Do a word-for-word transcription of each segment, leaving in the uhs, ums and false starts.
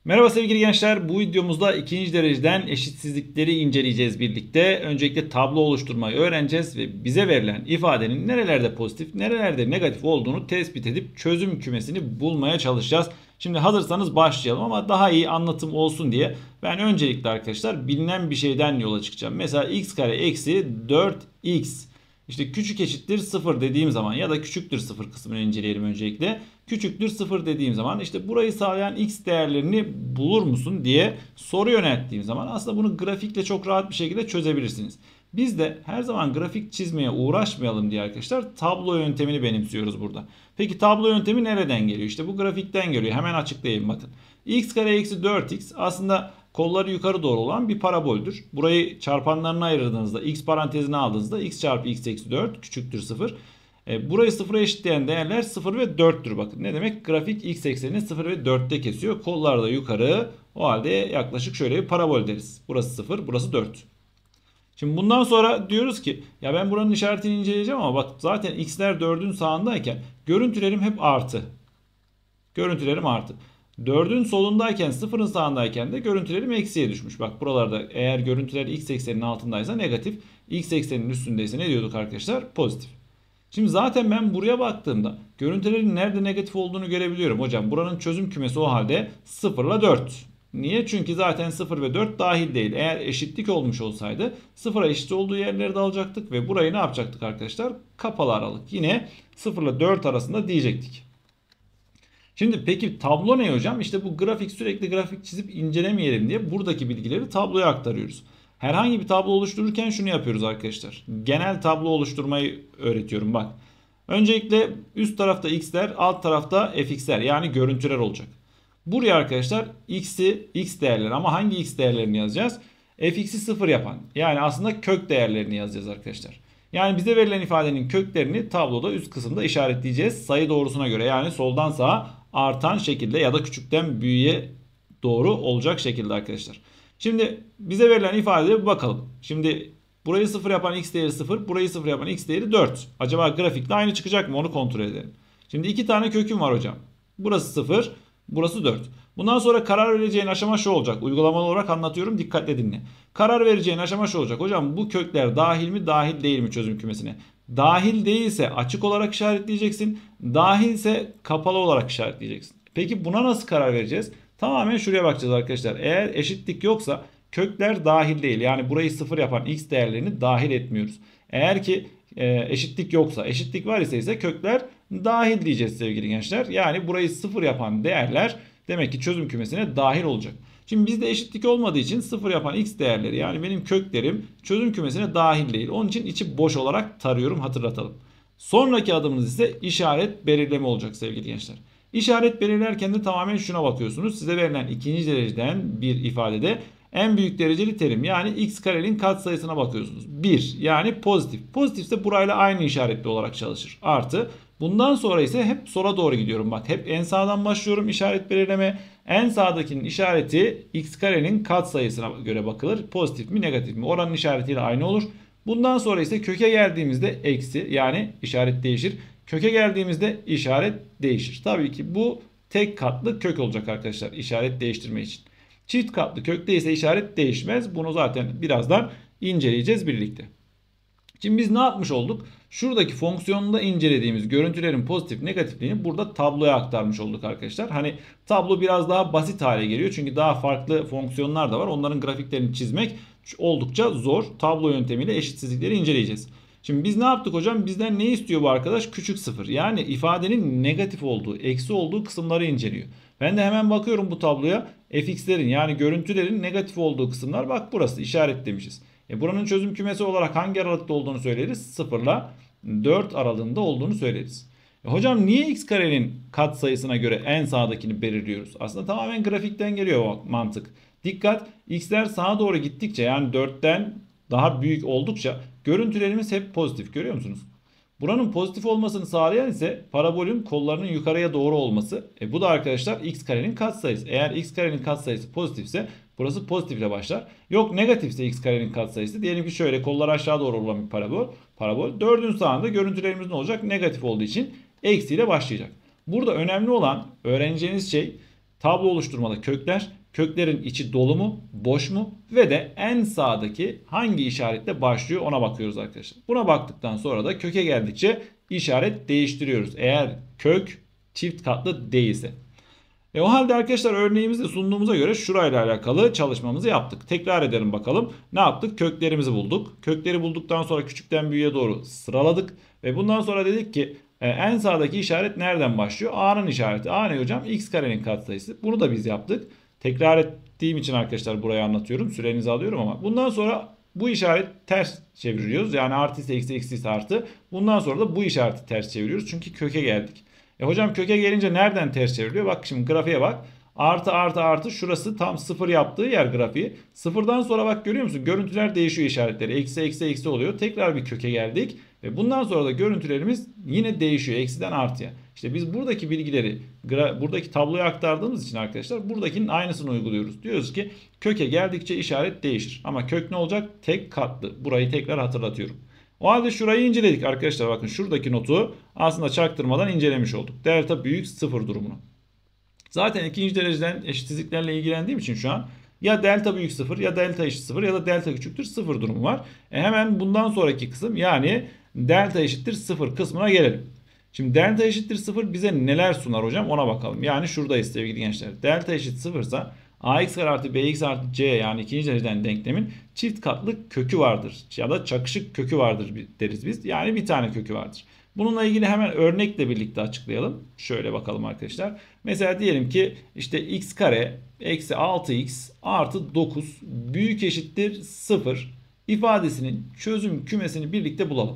Merhaba sevgili gençler. Bu videomuzda ikinci dereceden eşitsizlikleri inceleyeceğiz birlikte. Öncelikle tablo oluşturmayı öğreneceğiz ve bize verilen ifadenin nerelerde pozitif, nerelerde negatif olduğunu tespit edip çözüm kümesini bulmaya çalışacağız. Şimdi hazırsanız başlayalım ama daha iyi anlatım olsun diye ben öncelikle arkadaşlar bilinen bir şeyden yola çıkacağım. Mesela x kare eksi dört x. İşte küçük eşittir sıfır dediğim zaman ya da küçüktür sıfır kısmını inceleyelim öncelikle. Küçüktür sıfır dediğim zaman işte burayı sağlayan x değerlerini bulur musun diye soru yönelttiğim zaman aslında bunu grafikle çok rahat bir şekilde çözebilirsiniz. Biz de her zaman grafik çizmeye uğraşmayalım diye arkadaşlar tablo yöntemini benimsiyoruz burada. Peki tablo yöntemi nereden geliyor? İşte bu grafikten geliyor. Hemen açıklayayım bakın. X kare eksi dört x aslında kolları yukarı doğru olan bir paraboldür. Burayı çarpanlarına ayırdığınızda x parantezine aldığınızda x çarpı x eksi dört küçüktür sıfır. E, burayı sıfıra eşitleyen değerler sıfır ve dörttür bakın. Ne demek? Grafik x eksenini sıfır ve dörtte kesiyor. Kollar da yukarı. O halde yaklaşık şöyle bir parabol deriz. Burası sıfır, burası dört. Şimdi bundan sonra diyoruz ki ya ben buranın işaretini inceleyeceğim ama bak zaten x'ler dördün sağındayken görüntülerim hep artı. Görüntülerim artı. dördün solundayken sıfırın sağındayken de görüntülerim eksiye düşmüş. Bak buralarda eğer görüntüler x ekseninin altındaysa negatif. X ekseninin üstündeyse ne diyorduk arkadaşlar? Pozitif. Şimdi zaten ben buraya baktığımda görüntülerin nerede negatif olduğunu görebiliyorum. Hocam buranın çözüm kümesi o halde sıfır ile dört. Niye? Çünkü zaten sıfır ve dört dahil değil. Eğer eşitlik olmuş olsaydı sıfıra eşit olduğu yerleri de alacaktık ve burayı ne yapacaktık arkadaşlar? Kapalı aralık. Yine sıfır ile dört arasında diyecektik. Şimdi peki tablo ne hocam? İşte bu grafik sürekli grafik çizip incelemeyelim diye buradaki bilgileri tabloya aktarıyoruz. Herhangi bir tablo oluştururken şunu yapıyoruz arkadaşlar. Genel tablo oluşturmayı öğretiyorum bak. Öncelikle üst tarafta x'ler, alt tarafta fx'ler yani görüntüler olacak. Buraya arkadaşlar x'i x değerleri ama hangi x değerlerini yazacağız? Fx'i sıfır yapan yani aslında kök değerlerini yazacağız arkadaşlar. Yani bize verilen ifadenin köklerini tabloda üst kısımda işaretleyeceğiz sayı doğrusuna göre yani soldan sağa artan şekilde ya da küçükten büyüğe doğru olacak şekilde arkadaşlar. Şimdi bize verilen ifadeye bir bakalım. Şimdi burayı sıfır yapan x değeri sıfır, burayı sıfır yapan x değeri dört. Acaba grafikle aynı çıkacak mı onu kontrol edelim. Şimdi iki tane köküm var hocam. Burası sıfır, burası dört. Bundan sonra karar vereceğin aşama şu olacak. Uygulamalı olarak anlatıyorum, dikkatle dinle. Karar vereceğin aşama şu olacak. Hocam bu kökler dahil mi dahil değil mi çözüm kümesine? Dahil değilse açık olarak işaretleyeceksin. Dahilse kapalı olarak işaretleyeceksin. Peki buna nasıl karar vereceğiz? Tamamen şuraya bakacağız arkadaşlar. Eğer eşitlik yoksa kökler dahil değil. Yani burayı sıfır yapan x değerlerini dahil etmiyoruz. Eğer ki e, eşitlik yoksa, eşitlik var ise ise kökler dahil diyeceğiz sevgili gençler. Yani burayı sıfır yapan değerler demek ki çözüm kümesine dahil olacak. Şimdi bizde eşitlik olmadığı için sıfır yapan x değerleri yani benim köklerim çözüm kümesine dahil değil. Onun için içi boş olarak tarıyorum, hatırlatalım. Sonraki adımımız ise işaret belirleme olacak sevgili gençler. İşaret belirlerken de tamamen şuna bakıyorsunuz. Size verilen ikinci dereceden bir ifadede en büyük dereceli terim yani x karenin katsayısına bakıyorsunuz. bir yani pozitif. Pozitifse burayla aynı işaretli olarak çalışır. Artı. Bundan sonra ise hep sola doğru gidiyorum. Bak hep en sağdan başlıyorum işaret belirleme. En sağdakinin işareti x karenin katsayısına göre bakılır. Pozitif mi negatif mi? Oranın işaretiyle aynı olur. Bundan sonra ise köke geldiğimizde eksi yani işaret değişir. Köke geldiğimizde işaret değişir. Tabii ki bu tek katlı kök olacak arkadaşlar işaret değiştirme için. Çift katlı kökte ise işaret değişmez. Bunu zaten birazdan inceleyeceğiz birlikte. Şimdi biz ne yapmış olduk? Şuradaki fonksiyonunda incelediğimiz görüntülerin pozitif negatifliğini burada tabloya aktarmış olduk arkadaşlar. Hani tablo biraz daha basit hale geliyor. Çünkü daha farklı fonksiyonlar da var. Onların grafiklerini çizmek oldukça zor. Tablo yöntemiyle eşitsizlikleri inceleyeceğiz. Şimdi biz ne yaptık hocam? Bizden ne istiyor bu arkadaş? Küçük sıfır. Yani ifadenin negatif olduğu, eksi olduğu kısımları inceliyor. Ben de hemen bakıyorum bu tabloya. Fx'lerin yani görüntülerin negatif olduğu kısımlar bak burası işaretlemişiz. E buranın çözüm kümesi olarak hangi aralıkta olduğunu söyleriz? sıfır ile dört aralığında olduğunu söyleriz. E hocam niye x karenin kat sayısına göre en sağdakini belirliyoruz? Aslında tamamen grafikten geliyor o mantık. Dikkat, x'ler sağa doğru gittikçe yani dörtten daha büyük oldukça görüntülerimiz hep pozitif, görüyor musunuz? Buranın pozitif olmasını sağlayan ise parabolün kollarının yukarıya doğru olması. E bu da arkadaşlar x karenin katsayısı. Eğer x karenin katsayısı pozitifse burası pozitifle başlar. Yok negatifse x karenin katsayısı. Diyelim ki şöyle kollar aşağı doğru olan bir parabol. Parabol dördün sağında görüntülerimiz ne olacak? Negatif olduğu için eksiyle başlayacak. Burada önemli olan öğreneceğiniz şey tablo oluşturmada kökler, köklerin içi dolu mu, boş mu ve de en sağdaki hangi işaretle başlıyor ona bakıyoruz arkadaşlar. Buna baktıktan sonra da köke geldikçe işaret değiştiriyoruz. Eğer kök çift katlı değilse. E o halde arkadaşlar örneğimizde sunduğumuza göre şurayla alakalı çalışmamızı yaptık. Tekrar edelim bakalım. Ne yaptık? Köklerimizi bulduk. Kökleri bulduktan sonra küçükten büyüğe doğru sıraladık. Ve bundan sonra dedik ki e, en sağdaki işaret nereden başlıyor? A'nın işareti. A ne hocam? X karenin katsayısı. Bunu da biz yaptık. Tekrar ettiğim için arkadaşlar burayı anlatıyorum. Sürenizi alıyorum ama. Bundan sonra bu işaret ters çeviriyoruz. Yani artı ise eksi, eksi ise artı. Bundan sonra da bu işareti ters çeviriyoruz. Çünkü köke geldik. E hocam köke gelince nereden ters çevriliyor? Bak şimdi grafiğe bak. Artı artı artı şurası tam sıfır yaptığı yer grafiği. Sıfırdan sonra bak görüyor musun? Görüntüler değişiyor işaretleri. Eksi eksi eksi oluyor. Tekrar bir köke geldik. Ve bundan sonra da görüntülerimiz yine değişiyor. Eksiden artıya. İşte biz buradaki bilgileri buradaki tabloya aktardığımız için arkadaşlar buradakinin aynısını uyguluyoruz. Diyoruz ki köke geldikçe işaret değişir. Ama kök ne olacak? Tek katlı. Burayı tekrar hatırlatıyorum. O halde şurayı inceledik arkadaşlar. Bakın şuradaki notu aslında çaktırmadan incelemiş olduk. Delta büyük sıfır durumunu. Zaten ikinci dereceden eşitsizliklerle ilgilendiğim için şu an ya delta büyük sıfır ya delta eşit sıfır ya da delta küçüktür sıfır durumu var. E hemen bundan sonraki kısım yani delta eşittir sıfır kısmına gelelim. Şimdi delta eşittir sıfır bize neler sunar hocam ona bakalım. Yani şuradayız sevgili gençler. Delta eşit sıfır ise ax kare artı bx artı c yani ikinci dereceden denklemin çift katlı kökü vardır. Ya da çakışık kökü vardır deriz biz. Yani bir tane kökü vardır. Bununla ilgili hemen örnekle birlikte açıklayalım. Şöyle bakalım arkadaşlar. Mesela diyelim ki işte x kare eksi altı x artı dokuz büyük eşittir sıfır ifadesinin çözüm kümesini birlikte bulalım.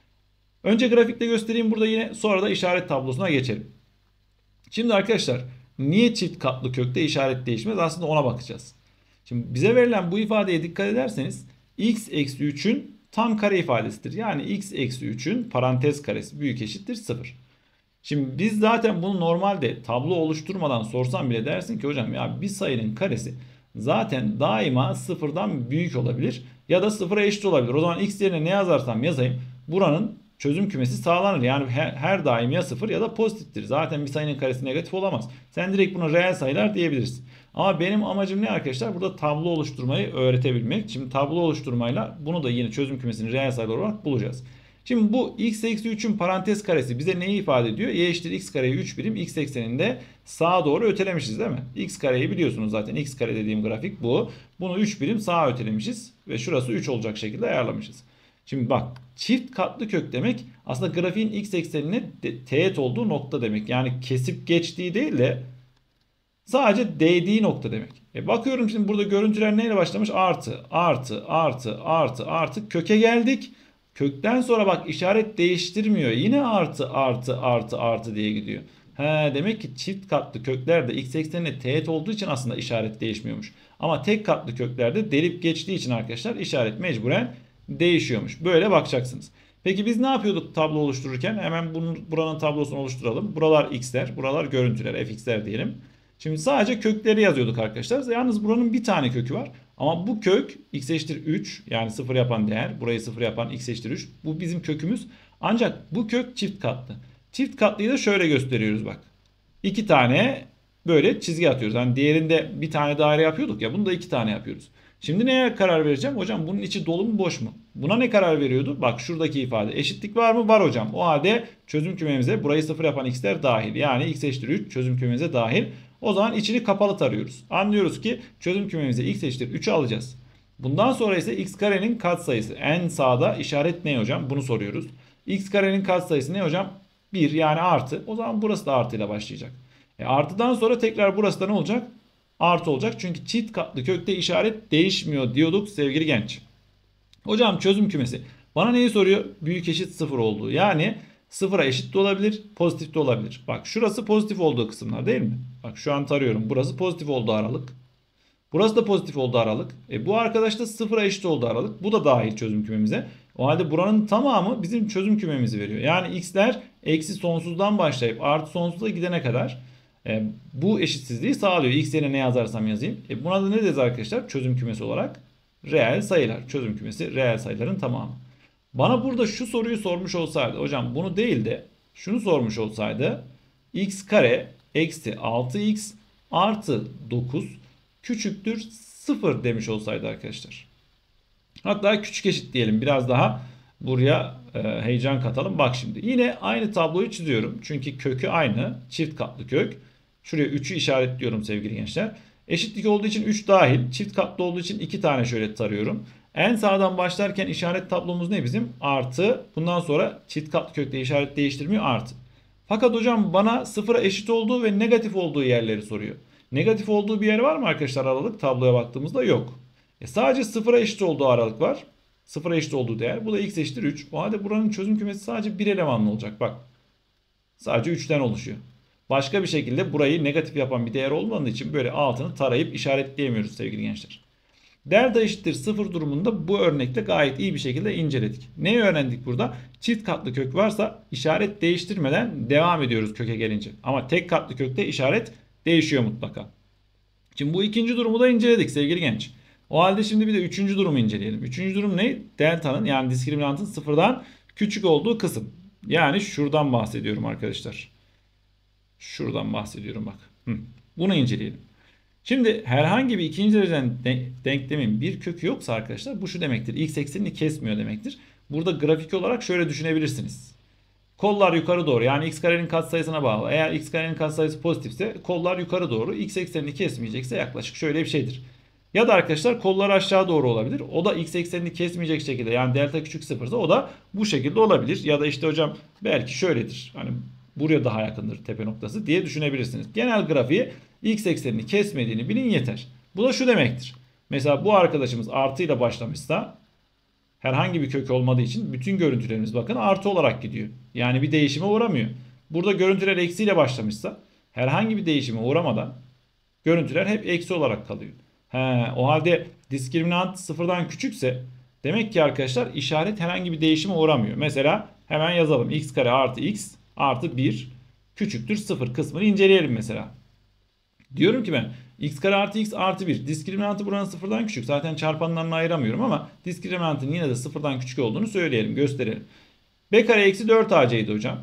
Önce grafikte göstereyim burada yine sonra da işaret tablosuna geçelim. Şimdi arkadaşlar niye çift katlı kökte işaret değişmez aslında ona bakacağız. Şimdi bize verilen bu ifadeye dikkat ederseniz x eksi üçün tam kare ifadesidir. Yani x eksi üçün parantez karesi büyük eşittir sıfır. Şimdi biz zaten bunu normalde tablo oluşturmadan sorsam bile dersin ki hocam ya bir sayının karesi zaten daima sıfırdan büyük olabilir ya da sıfıra eşit olabilir. O zaman x yerine ne yazarsam yazayım buranın çözüm kümesi sağlanır. Yani her, her daim ya sıfır ya da pozitiftir. Zaten bir sayının karesi negatif olamaz. Sen direkt buna reel sayılar diyebilirsin. Ama benim amacım ne arkadaşlar? Burada tablo oluşturmayı öğretebilmek. Şimdi tablo oluşturmayla bunu da yine çözüm kümesini reel sayılar olarak bulacağız. Şimdi bu x eksi üçün parantez karesi bize neyi ifade ediyor? Y eşittir x kareyi üç birim x ekseninde sağa doğru ötelemişiz değil mi? X kareyi biliyorsunuz zaten. X kare dediğim grafik bu. Bunu üç birim sağa ötelemişiz. Ve şurası üç olacak şekilde ayarlamışız. Şimdi bak çift katlı kök demek aslında grafiğin x eksenine teğet olduğu nokta demek. Yani kesip geçtiği değil de sadece değdiği nokta demek. E bakıyorum şimdi burada görüntüler neyle başlamış? Artı, artı, artı, artı, artı köke geldik. Kökten sonra bak işaret değiştirmiyor. Yine artı, artı, artı, artı diye gidiyor. He, demek ki çift katlı köklerde x eksenine teğet olduğu için aslında işaret değişmiyormuş. Ama tek katlı köklerde delip geçtiği için arkadaşlar işaret mecburen değişiyormuş. Böyle bakacaksınız. Peki biz ne yapıyorduk tablo oluştururken? Hemen bunun, buranın tablosunu oluşturalım. Buralar x'ler, buralar görüntüler, fx'ler diyelim. Şimdi sadece kökleri yazıyorduk arkadaşlar. Yalnız buranın bir tane kökü var. Ama bu kök x eşittir üç yani sıfır yapan değer. Burayı sıfır yapan x eşittir üç. Bu bizim kökümüz. Ancak bu kök çift katlı. Çift katlıyı da şöyle gösteriyoruz bak. İki tane böyle çizgi atıyoruz. Yani diğerinde bir tane daire yapıyorduk ya. Bunu da iki tane yapıyoruz. Şimdi neye karar vereceğim? Hocam bunun içi dolu mu boş mu? Buna ne karar veriyordu? Bak şuradaki ifade. Eşitlik var mı? Var hocam. O halde çözüm kümemize burayı sıfır yapan x'ler dahil. Yani x eşittir üç çözüm kümemize dahil. O zaman içini kapalı tarıyoruz. Anlıyoruz ki çözüm kümemize x eşittir üçü alacağız. Bundan sonra ise x karenin katsayısı. En sağda işaret ne hocam? Bunu soruyoruz. X karenin katsayısı ne hocam? bir yani artı. O zaman burası da artıyla başlayacak. E artıdan sonra tekrar burası da ne olacak? Artı olacak. Çünkü çift katlı kökte işaret değişmiyor diyorduk sevgili genç. Hocam çözüm kümesi. Bana neyi soruyor? Büyük eşit sıfır olduğu. Yani sıfıra eşit de olabilir, pozitif de olabilir. Bak şurası pozitif olduğu kısımlar değil mi? Bak şu an tarıyorum. Burası pozitif olduğu aralık. Burası da pozitif olduğu aralık. E bu arkadaş da sıfıra eşit olduğu aralık. Bu da dahil çözüm kümemize. O halde buranın tamamı bizim çözüm kümemizi veriyor. Yani x'ler eksi sonsuzdan başlayıp artı sonsuza gidene kadar e, bu eşitsizliği sağlıyor. X yerine ne yazarsam yazayım. E buna da ne deriz arkadaşlar? Çözüm kümesi olarak reel sayılar. Çözüm kümesi reel sayıların tamamı. Bana burada şu soruyu sormuş olsaydı hocam bunu değil de şunu sormuş olsaydı x kare eksi altı x artı dokuz küçüktür sıfır demiş olsaydı arkadaşlar. Hatta küçük eşit diyelim, biraz daha buraya e, heyecan katalım. Bak şimdi yine aynı tabloyu çiziyorum. Çünkü kökü aynı, çift katlı kök. Şuraya üçü işaretliyorum sevgili gençler. Eşitlik olduğu için üç dahil, çift katlı olduğu için iki tane şöyle tarıyorum. En sağdan başlarken işaret tablomuz ne bizim? Artı. Bundan sonra çift katlı kökte işaret değiştirmiyor, artı. Fakat hocam bana sıfıra eşit olduğu ve negatif olduğu yerleri soruyor. Negatif olduğu bir yer var mı arkadaşlar aralık? Tabloya baktığımızda yok. E sadece sıfıra eşit olduğu aralık var. Sıfıra eşit olduğu değer. Bu da x eşittir üç. O halde buranın çözüm kümesi sadece bir elemanlı olacak. Bak. Sadece üçten oluşuyor. Başka bir şekilde burayı negatif yapan bir değer olmadığı için böyle altını tarayıp işaretleyemiyoruz sevgili gençler. Delta eşittir sıfır durumunda bu örnekte gayet iyi bir şekilde inceledik. Neyi öğrendik burada? Çift katlı kök varsa işaret değiştirmeden devam ediyoruz köke gelince. Ama tek katlı kökte işaret değişiyor mutlaka. Şimdi bu ikinci durumu da inceledik sevgili genç. O halde şimdi bir de üçüncü durumu inceleyelim. Üçüncü durum ne? Delta'nın yani diskriminantın sıfırdan küçük olduğu kısım. Yani şuradan bahsediyorum arkadaşlar. Şuradan bahsediyorum bak. Hı. Bunu inceleyelim. Şimdi herhangi bir ikinci dereceden denklemin bir kökü yoksa arkadaşlar bu şu demektir. X eksenini kesmiyor demektir. Burada grafik olarak şöyle düşünebilirsiniz. Kollar yukarı doğru, yani x karenin katsayısına bağlı. Eğer x karenin katsayısı pozitifse kollar yukarı doğru, x eksenini kesmeyecekse yaklaşık şöyle bir şeydir. Ya da arkadaşlar kollar aşağı doğru olabilir. O da x eksenini kesmeyecek şekilde, yani delta küçük sıfırsa o da bu şekilde olabilir. Ya da işte hocam belki şöyledir. Hani buraya daha yakındır tepe noktası diye düşünebilirsiniz. Genel grafiği x eksenini kesmediğini bilin yeter. Bu da şu demektir. Mesela bu arkadaşımız artıyla başlamışsa herhangi bir kök olmadığı için bütün görüntülerimiz bakın artı olarak gidiyor. Yani bir değişime uğramıyor. Burada görüntüler eksiyle başlamışsa herhangi bir değişime uğramadan görüntüler hep eksi olarak kalıyor. He, o halde diskriminant sıfırdan küçükse demek ki arkadaşlar işaret herhangi bir değişime uğramıyor. Mesela hemen yazalım. X kare artı x artı bir küçüktür sıfır kısmını inceleyelim mesela. Diyorum ki ben x kare artı x artı bir. Diskriminantı buranın sıfırdan küçük. Zaten çarpanlarını ayıramıyorum ama diskriminantın yine de sıfırdan küçük olduğunu söyleyelim, gösterelim. B kare eksi dört A C'ydi hocam.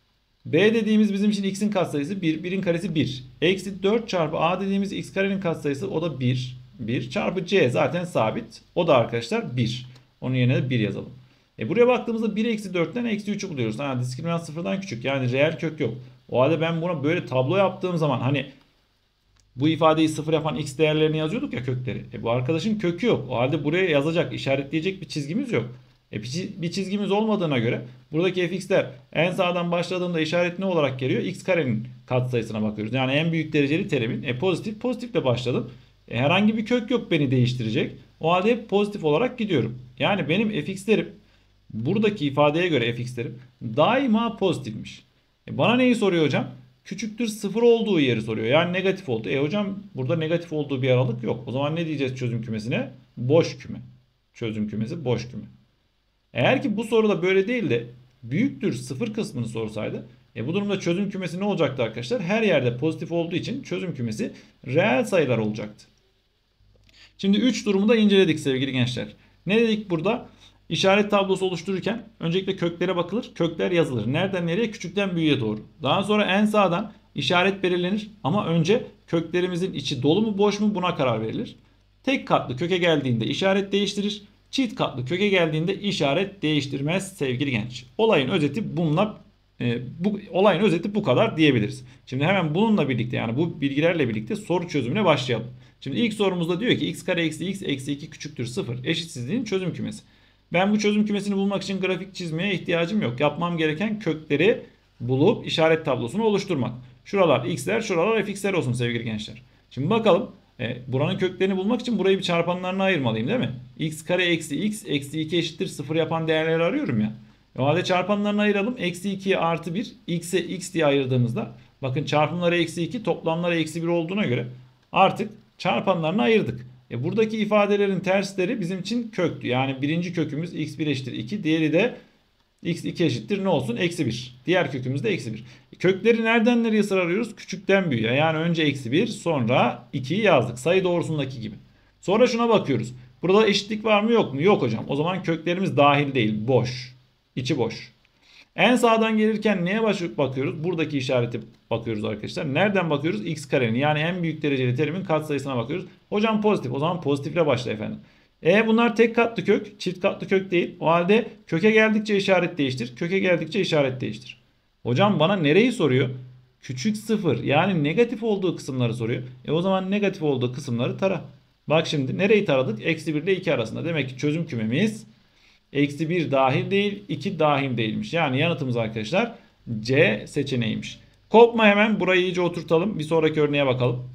B dediğimiz bizim için x'in katsayısı bir. birin karesi bir. Eksi dört çarpı A dediğimiz x karenin katsayısı o da bir. bir çarpı C zaten sabit. O da arkadaşlar bir. Onun yerine de bir yazalım. E buraya baktığımızda bir eksi dörtten eksi üçü buluyoruz. Ha, diskriminant sıfırdan küçük. Yani reel kök yok. O halde ben buna böyle tablo yaptığım zaman hani bu ifadeyi sıfır yapan x değerlerini yazıyorduk ya, kökleri. E bu arkadaşın kökü yok. O halde buraya yazacak, işaretleyecek bir çizgimiz yok. E bir çizgimiz olmadığına göre buradaki fx'ler en sağdan başladığında işaret ne olarak geliyor? X karenin katsayısına bakıyoruz. Yani en büyük dereceli terimin. E pozitif, pozitifle başladım. E herhangi bir kök yok beni değiştirecek. O halde hep pozitif olarak gidiyorum. Yani benim fx'lerim buradaki ifadeye göre fx'lerim daima pozitifmiş. E bana neyi soruyor hocam? Küçüktür sıfır olduğu yeri soruyor. Yani negatif oldu. E hocam burada negatif olduğu bir aralık yok. O zaman ne diyeceğiz çözüm kümesine? Boş küme. Çözüm kümesi boş küme. Eğer ki bu soruda böyle değil de büyüktür sıfır kısmını sorsaydı, e bu durumda çözüm kümesi ne olacaktı arkadaşlar? Her yerde pozitif olduğu için çözüm kümesi reel sayılar olacaktı. Şimdi üç durumu da inceledik sevgili gençler. Ne dedik burada? İşaret tablosu oluştururken öncelikle köklere bakılır. Kökler yazılır. Nereden nereye? Küçükten büyüğe doğru. Daha sonra en sağdan işaret belirlenir. Ama önce köklerimizin içi dolu mu boş mu buna karar verilir. Tek katlı köke geldiğinde işaret değiştirir. Çift katlı köke geldiğinde işaret değiştirmez sevgili genç. Olayın özeti bununla e, bu olayın özeti bu kadar diyebiliriz. Şimdi hemen bununla birlikte, yani bu bilgilerle birlikte soru çözümüne başlayalım. Şimdi ilk sorumuzda diyor ki x kare eksi x eksi iki küçüktür sıfır eşitsizliğin çözüm kümesi. Ben bu çözüm kümesini bulmak için grafik çizmeye ihtiyacım yok. Yapmam gereken kökleri bulup işaret tablosunu oluşturmak. Şuralar x'ler, şuralar fx'ler olsun sevgili gençler. Şimdi bakalım. E, buranın köklerini bulmak için burayı bir çarpanlarına ayırmalıyım değil mi? X kare eksi x eksi iki eşittir sıfır yapan değerleri arıyorum ya. E, o halde çarpanlarına ayıralım. Eksi ikiye artı bir. X'e x diye ayırdığımızda bakın çarpımları eksi iki, toplamları eksi bir olduğuna göre artık çarpanlarını ayırdık. E, buradaki ifadelerin tersleri bizim için köktü. Yani birinci kökümüz x bir eşittir iki. Diğeri de x iki eşittir ne olsun? Eksi bir. Diğer kökümüz de eksi bir. Kökleri nereden nereye sıralıyoruz? Küçükten büyüğe. Yani önce eksi bir, sonra ikiyi yazdık. Sayı doğrusundaki gibi. Sonra şuna bakıyoruz. Burada eşitlik var mı yok mu? Yok hocam. O zaman köklerimiz dahil değil. Boş. İçi boş. En sağdan gelirken neye baş- bakıyoruz? Buradaki işareti bakıyoruz arkadaşlar. Nereden bakıyoruz? X karenin yani en büyük dereceli terimin katsayısına bakıyoruz. Hocam pozitif. O zaman pozitifle başla efendim. E bunlar tek katlı kök, çift katlı kök değil. O halde köke geldikçe işaret değiştir. Köke geldikçe işaret değiştir. Hocam bana nereyi soruyor? Küçük sıfır yani negatif olduğu kısımları soruyor. E o zaman negatif olduğu kısımları tara. Bak şimdi nereyi taradık? Eksi bir ile iki arasında. Demek ki çözüm kümemiz eksi bir dahil değil, iki dahil değilmiş. Yani yanıtımız arkadaşlar C seçeneğiymiş. Kopma, hemen burayı iyice oturtalım. Bir sonraki örneğe bakalım.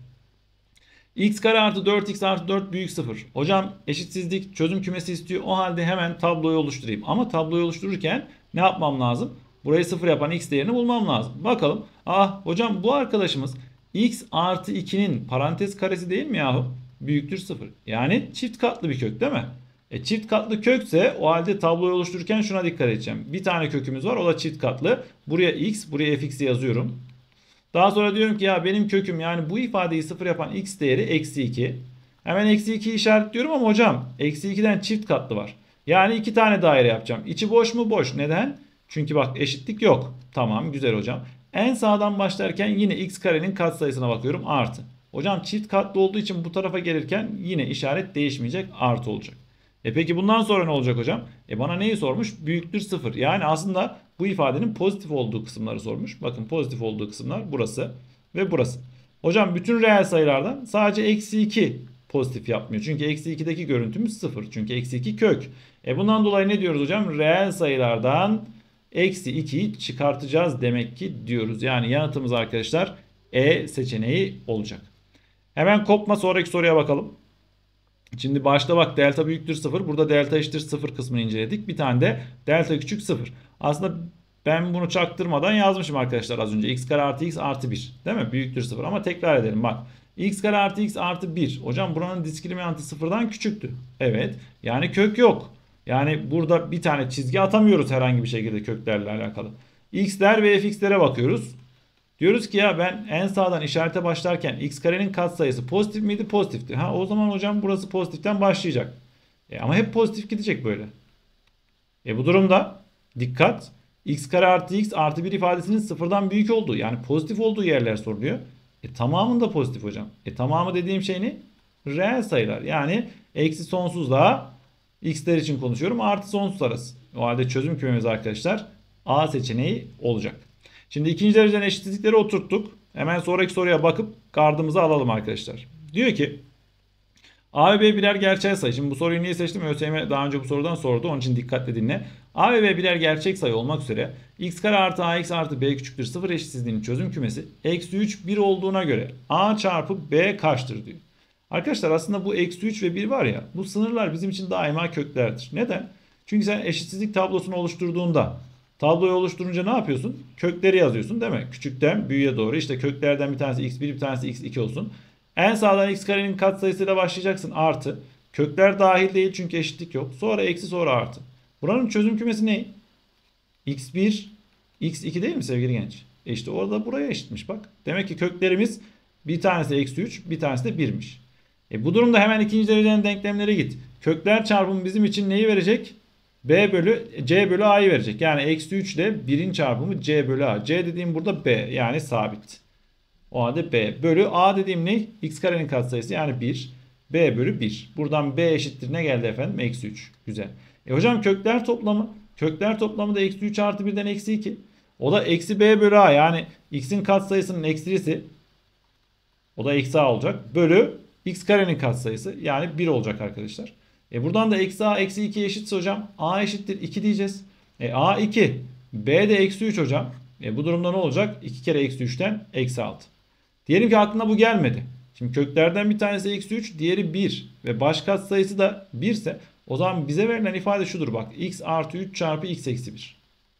X kare artı dört x artı dört büyük sıfır. Hocam eşitsizlik çözüm kümesi istiyor. O halde hemen tabloyu oluşturayım. Ama tabloyu oluştururken ne yapmam lazım? Burayı sıfır yapan x değerini bulmam lazım. Bakalım. Ah hocam bu arkadaşımız x artı ikinin parantez karesi değil mi yahu? Büyüktür sıfır. Yani çift katlı bir kök değil mi? E çift katlı kökse o halde tabloyu oluştururken şuna dikkat edeceğim. Bir tane kökümüz var, o da çift katlı. Buraya x, buraya fx'i yazıyorum. Daha sonra diyorum ki ya benim köküm yani bu ifadeyi sıfır yapan x değeri eksi iki. Hemen eksi ikiyi işaretliyorum ama hocam eksi ikiden çift katlı var. Yani iki tane daire yapacağım. İçi boş mu? Boş. Neden? Çünkü bak eşitlik yok. Tamam, güzel hocam. En sağdan başlarken yine x karenin katsayısına bakıyorum, artı. Hocam çift katlı olduğu için bu tarafa gelirken yine işaret değişmeyecek, artı olacak. E peki bundan sonra ne olacak hocam? E bana neyi sormuş? Büyüktür sıfır. Yani aslında bu ifadenin pozitif olduğu kısımları sormuş. Bakın pozitif olduğu kısımlar burası ve burası. Hocam bütün reel sayılardan sadece eksi iki pozitif yapmıyor. Çünkü eksi ikideki görüntümüz sıfır. Çünkü eksi iki kök. E bundan dolayı ne diyoruz hocam? Reel sayılardan eksi ikiyi çıkartacağız demek ki diyoruz. Yani yanıtımız arkadaşlar E seçeneği olacak. Hemen kopma, sonraki soruya bakalım. Şimdi başta bak delta büyüktür sıfır. Burada delta eşittir sıfır kısmını inceledik. Bir tane de delta küçük sıfır. Aslında ben bunu çaktırmadan yazmışım arkadaşlar az önce. X kare artı x artı bir. Değil mi? Büyüktür sıfır. Ama tekrar edelim bak. X kare artı x artı bir. Hocam buranın diskriminantı sıfırdan küçüktü. Evet. Yani kök yok. Yani burada bir tane çizgi atamıyoruz herhangi bir şekilde köklerle alakalı. X'ler ve fx'lere bakıyoruz. Diyoruz ki ya ben en sağdan işarete başlarken x karenin katsayısı pozitif miydi? Pozitifti. Ha o zaman hocam burası pozitiften başlayacak. E ama hep pozitif gidecek böyle. E bu durumda dikkat, x kare artı x artı bir ifadesinin sıfırdan büyük olduğu yani pozitif olduğu yerler soruluyor. E tamamında pozitif hocam. E tamamı dediğim şey ne? Reel sayılar. Yani eksi sonsuzla x'ler için konuşuyorum, artı sonsuz arası. O halde çözüm kümemiz arkadaşlar A seçeneği olacak. Şimdi ikinci dereceden eşitsizlikleri oturttuk. Hemen sonraki soruya bakıp gardımızı alalım arkadaşlar. Diyor ki A ve B birer gerçel sayı. Şimdi bu soruyu niye seçtim? ÖSYM daha önce bu sorudan sordu. Onun için dikkatle dinle. A ve B birer gerçek sayı olmak üzere x kare artı ax artı b küçüktür sıfır eşitsizliğinin çözüm kümesi eksi üç bir olduğuna göre A çarpı B kaçtır diyor. Arkadaşlar aslında bu eksi üç ve bir var ya, bu sınırlar bizim için daima köklerdir. Neden? Çünkü sen eşitsizlik tablosunu oluşturduğunda, tabloyu oluşturunca ne yapıyorsun? Kökleri yazıyorsun değil mi? Küçükten büyüğe doğru. İşte köklerden bir tanesi x bir, bir tanesi x iki olsun. En sağdan x karenin katsayısıyla başlayacaksın, artı. Kökler dahil değil çünkü eşitlik yok. Sonra eksi, sonra artı. Buranın çözüm kümesi ne? x bir, x iki değil mi sevgili genç? E işte orada buraya eşitmiş bak. Demek ki köklerimiz bir tanesi eksi üç, bir tanesi de birmiş. E bu durumda hemen ikinci dereceden denklemlere git. Kökler çarpımı bizim için neyi verecek? B bölü C bölü A'yı verecek. Yani eksi üç ile birin çarpımı C bölü A. C dediğim burada B, yani sabit. O halde B bölü A dediğim ne? X karenin katsayısı yani bir. B bölü bir. Buradan B eşittir ne geldi efendim? Eksi üç. Güzel. E hocam kökler toplamı. Kökler toplamı da eksi üç artı birden eksi iki. O da eksi B bölü A. Yani X'in katsayısının eksilisi. O da eksi A olacak. Bölü X karenin katsayısı. Yani bir olacak arkadaşlar. E buradan da eksi A eksi iki eşitse hocam A eşittir iki diyeceğiz. E A iki. B de eksi üç hocam. E bu durumda ne olacak? iki kere eksi üçten eksi altı. Diyelim ki aklına bu gelmedi. Şimdi köklerden bir tanesi eksi üç, diğeri bir ve baş katsayısı da bir ise o zaman bize verilen ifade şudur bak. X artı üç çarpı x eksi bir.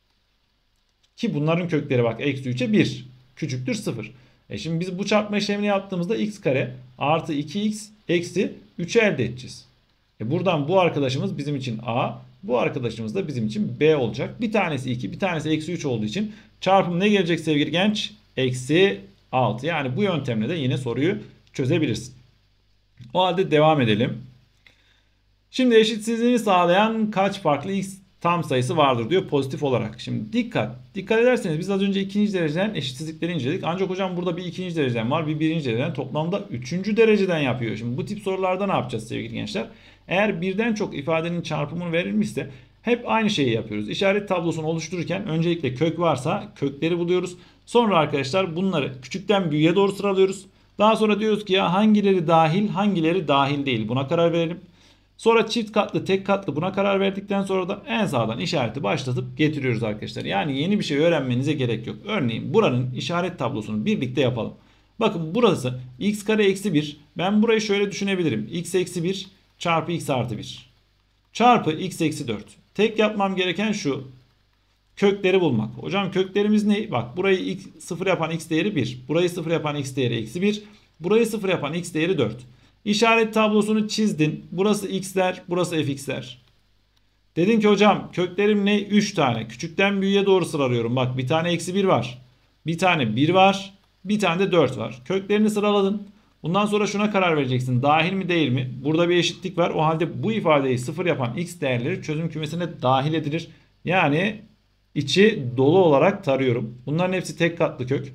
Ki bunların kökleri bak eksi üçe bir. Küçüktür sıfır. E şimdi biz bu çarpma işlemini yaptığımızda x kare artı iki x eksi üçü elde edeceğiz. E buradan bu arkadaşımız bizim için A, bu arkadaşımız da bizim için B olacak. Bir tanesi iki, bir tanesi eksi üç olduğu için çarpım ne gelecek sevgili genç? Eksi altı. Yani bu yöntemle de yine soruyu çözebilirsin. O halde devam edelim. Şimdi eşitsizliğini sağlayan kaç farklı x tam sayısı vardır diyor pozitif olarak. Şimdi dikkat. Dikkat ederseniz biz az önce ikinci dereceden eşitsizlikleri inceledik. Ancak hocam burada bir ikinci dereceden var, bir birinci dereceden, toplamda üçüncü dereceden yapıyor. Şimdi bu tip sorularda ne yapacağız sevgili gençler? Eğer birden çok ifadenin çarpımı verilmişse hep aynı şeyi yapıyoruz. İşaret tablosunu oluştururken öncelikle kök varsa kökleri buluyoruz. Sonra arkadaşlar bunları küçükten büyüğe doğru sıralıyoruz. Daha sonra diyoruz ki ya hangileri dahil, hangileri dahil değil, buna karar verelim. Sonra çift katlı, tek katlı, buna karar verdikten sonra da en sağdan işareti başlatıp getiriyoruz arkadaşlar. Yani yeni bir şey öğrenmenize gerek yok. Örneğin buranın işaret tablosunu birlikte yapalım. Bakın burası x kare eksi bir. Ben burayı şöyle düşünebilirim. X eksi bir çarpı x artı bir. Çarpı x eksi dört. Tek yapmam gereken şu. Kökleri bulmak. Hocam köklerimiz ne? Bak burayı x, sıfır yapan x değeri bir. Burayı sıfır yapan x değeri eksi bir. Burayı sıfır yapan x değeri dört. İşaret tablosunu çizdin. Burası x'ler, burası fx'ler. Dedin ki hocam köklerim ne? üç tane. Küçükten büyüğe doğru sıralıyorum. Bak bir tane eksi bir var. Bir tane bir var. Bir tane de dört var. Köklerini sıraladın. Bundan sonra şuna karar vereceksin. Dahil mi değil mi? Burada bir eşitlik var. O halde bu ifadeyi sıfır yapan x değerleri çözüm kümesine dahil edilir. Yani içi dolu olarak tarıyorum. Bunların hepsi tek katlı kök.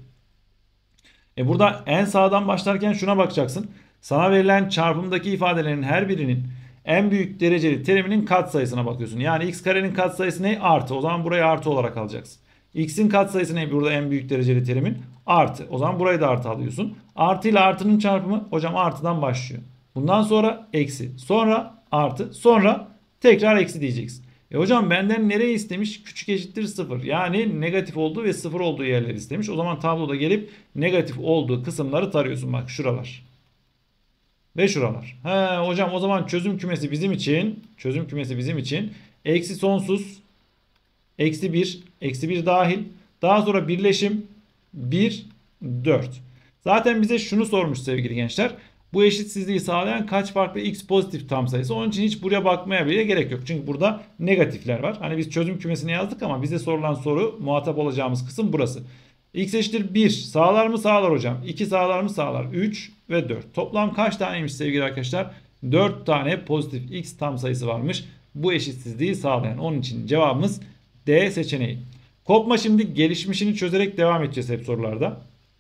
E burada en sağdan başlarken şuna bakacaksın. Sana verilen çarpımdaki ifadelerin her birinin en büyük dereceli teriminin katsayısına bakıyorsun. Yani x karenin katsayısı ne? Artı. O zaman burayı artı olarak alacaksın. X'in katsayısı ne? Burada en büyük dereceli terimin artı. O zaman burayı da artı alıyorsun. Artı ile artının çarpımı hocam artıdan başlıyor. Bundan sonra eksi. Sonra artı. Sonra tekrar eksi diyeceksin. E hocam benden nereyi istemiş? Küçük eşittir sıfır. Yani negatif olduğu ve sıfır olduğu yerleri istemiş. O zaman tabloda gelip negatif olduğu kısımları tarıyorsun. Bak şuralar. Ve şuralar. He hocam o zaman çözüm kümesi bizim için çözüm kümesi bizim için eksi sonsuz eksi bir eksi bir dahil. Daha sonra birleşim bir dört. Zaten bize şunu sormuş sevgili gençler. Bu eşitsizliği sağlayan kaç farklı x pozitif tam sayısı? Onun için hiç buraya bakmaya bile gerek yok. Çünkü burada negatifler var. Hani biz çözüm kümesini yazdık ama bize sorulan soru, muhatap olacağımız kısım burası. X eşittir bir sağlar mı? Sağlar hocam. iki sağlar mı? Sağlar. üç ve dört. Toplam kaç taneymiş sevgili arkadaşlar? dört tane pozitif x tam sayısı varmış. Bu eşitsizliği sağlayan. Onun için cevabımız D seçeneği. Kopma şimdi gelişmişini çözerek devam edeceğiz hep sorularda.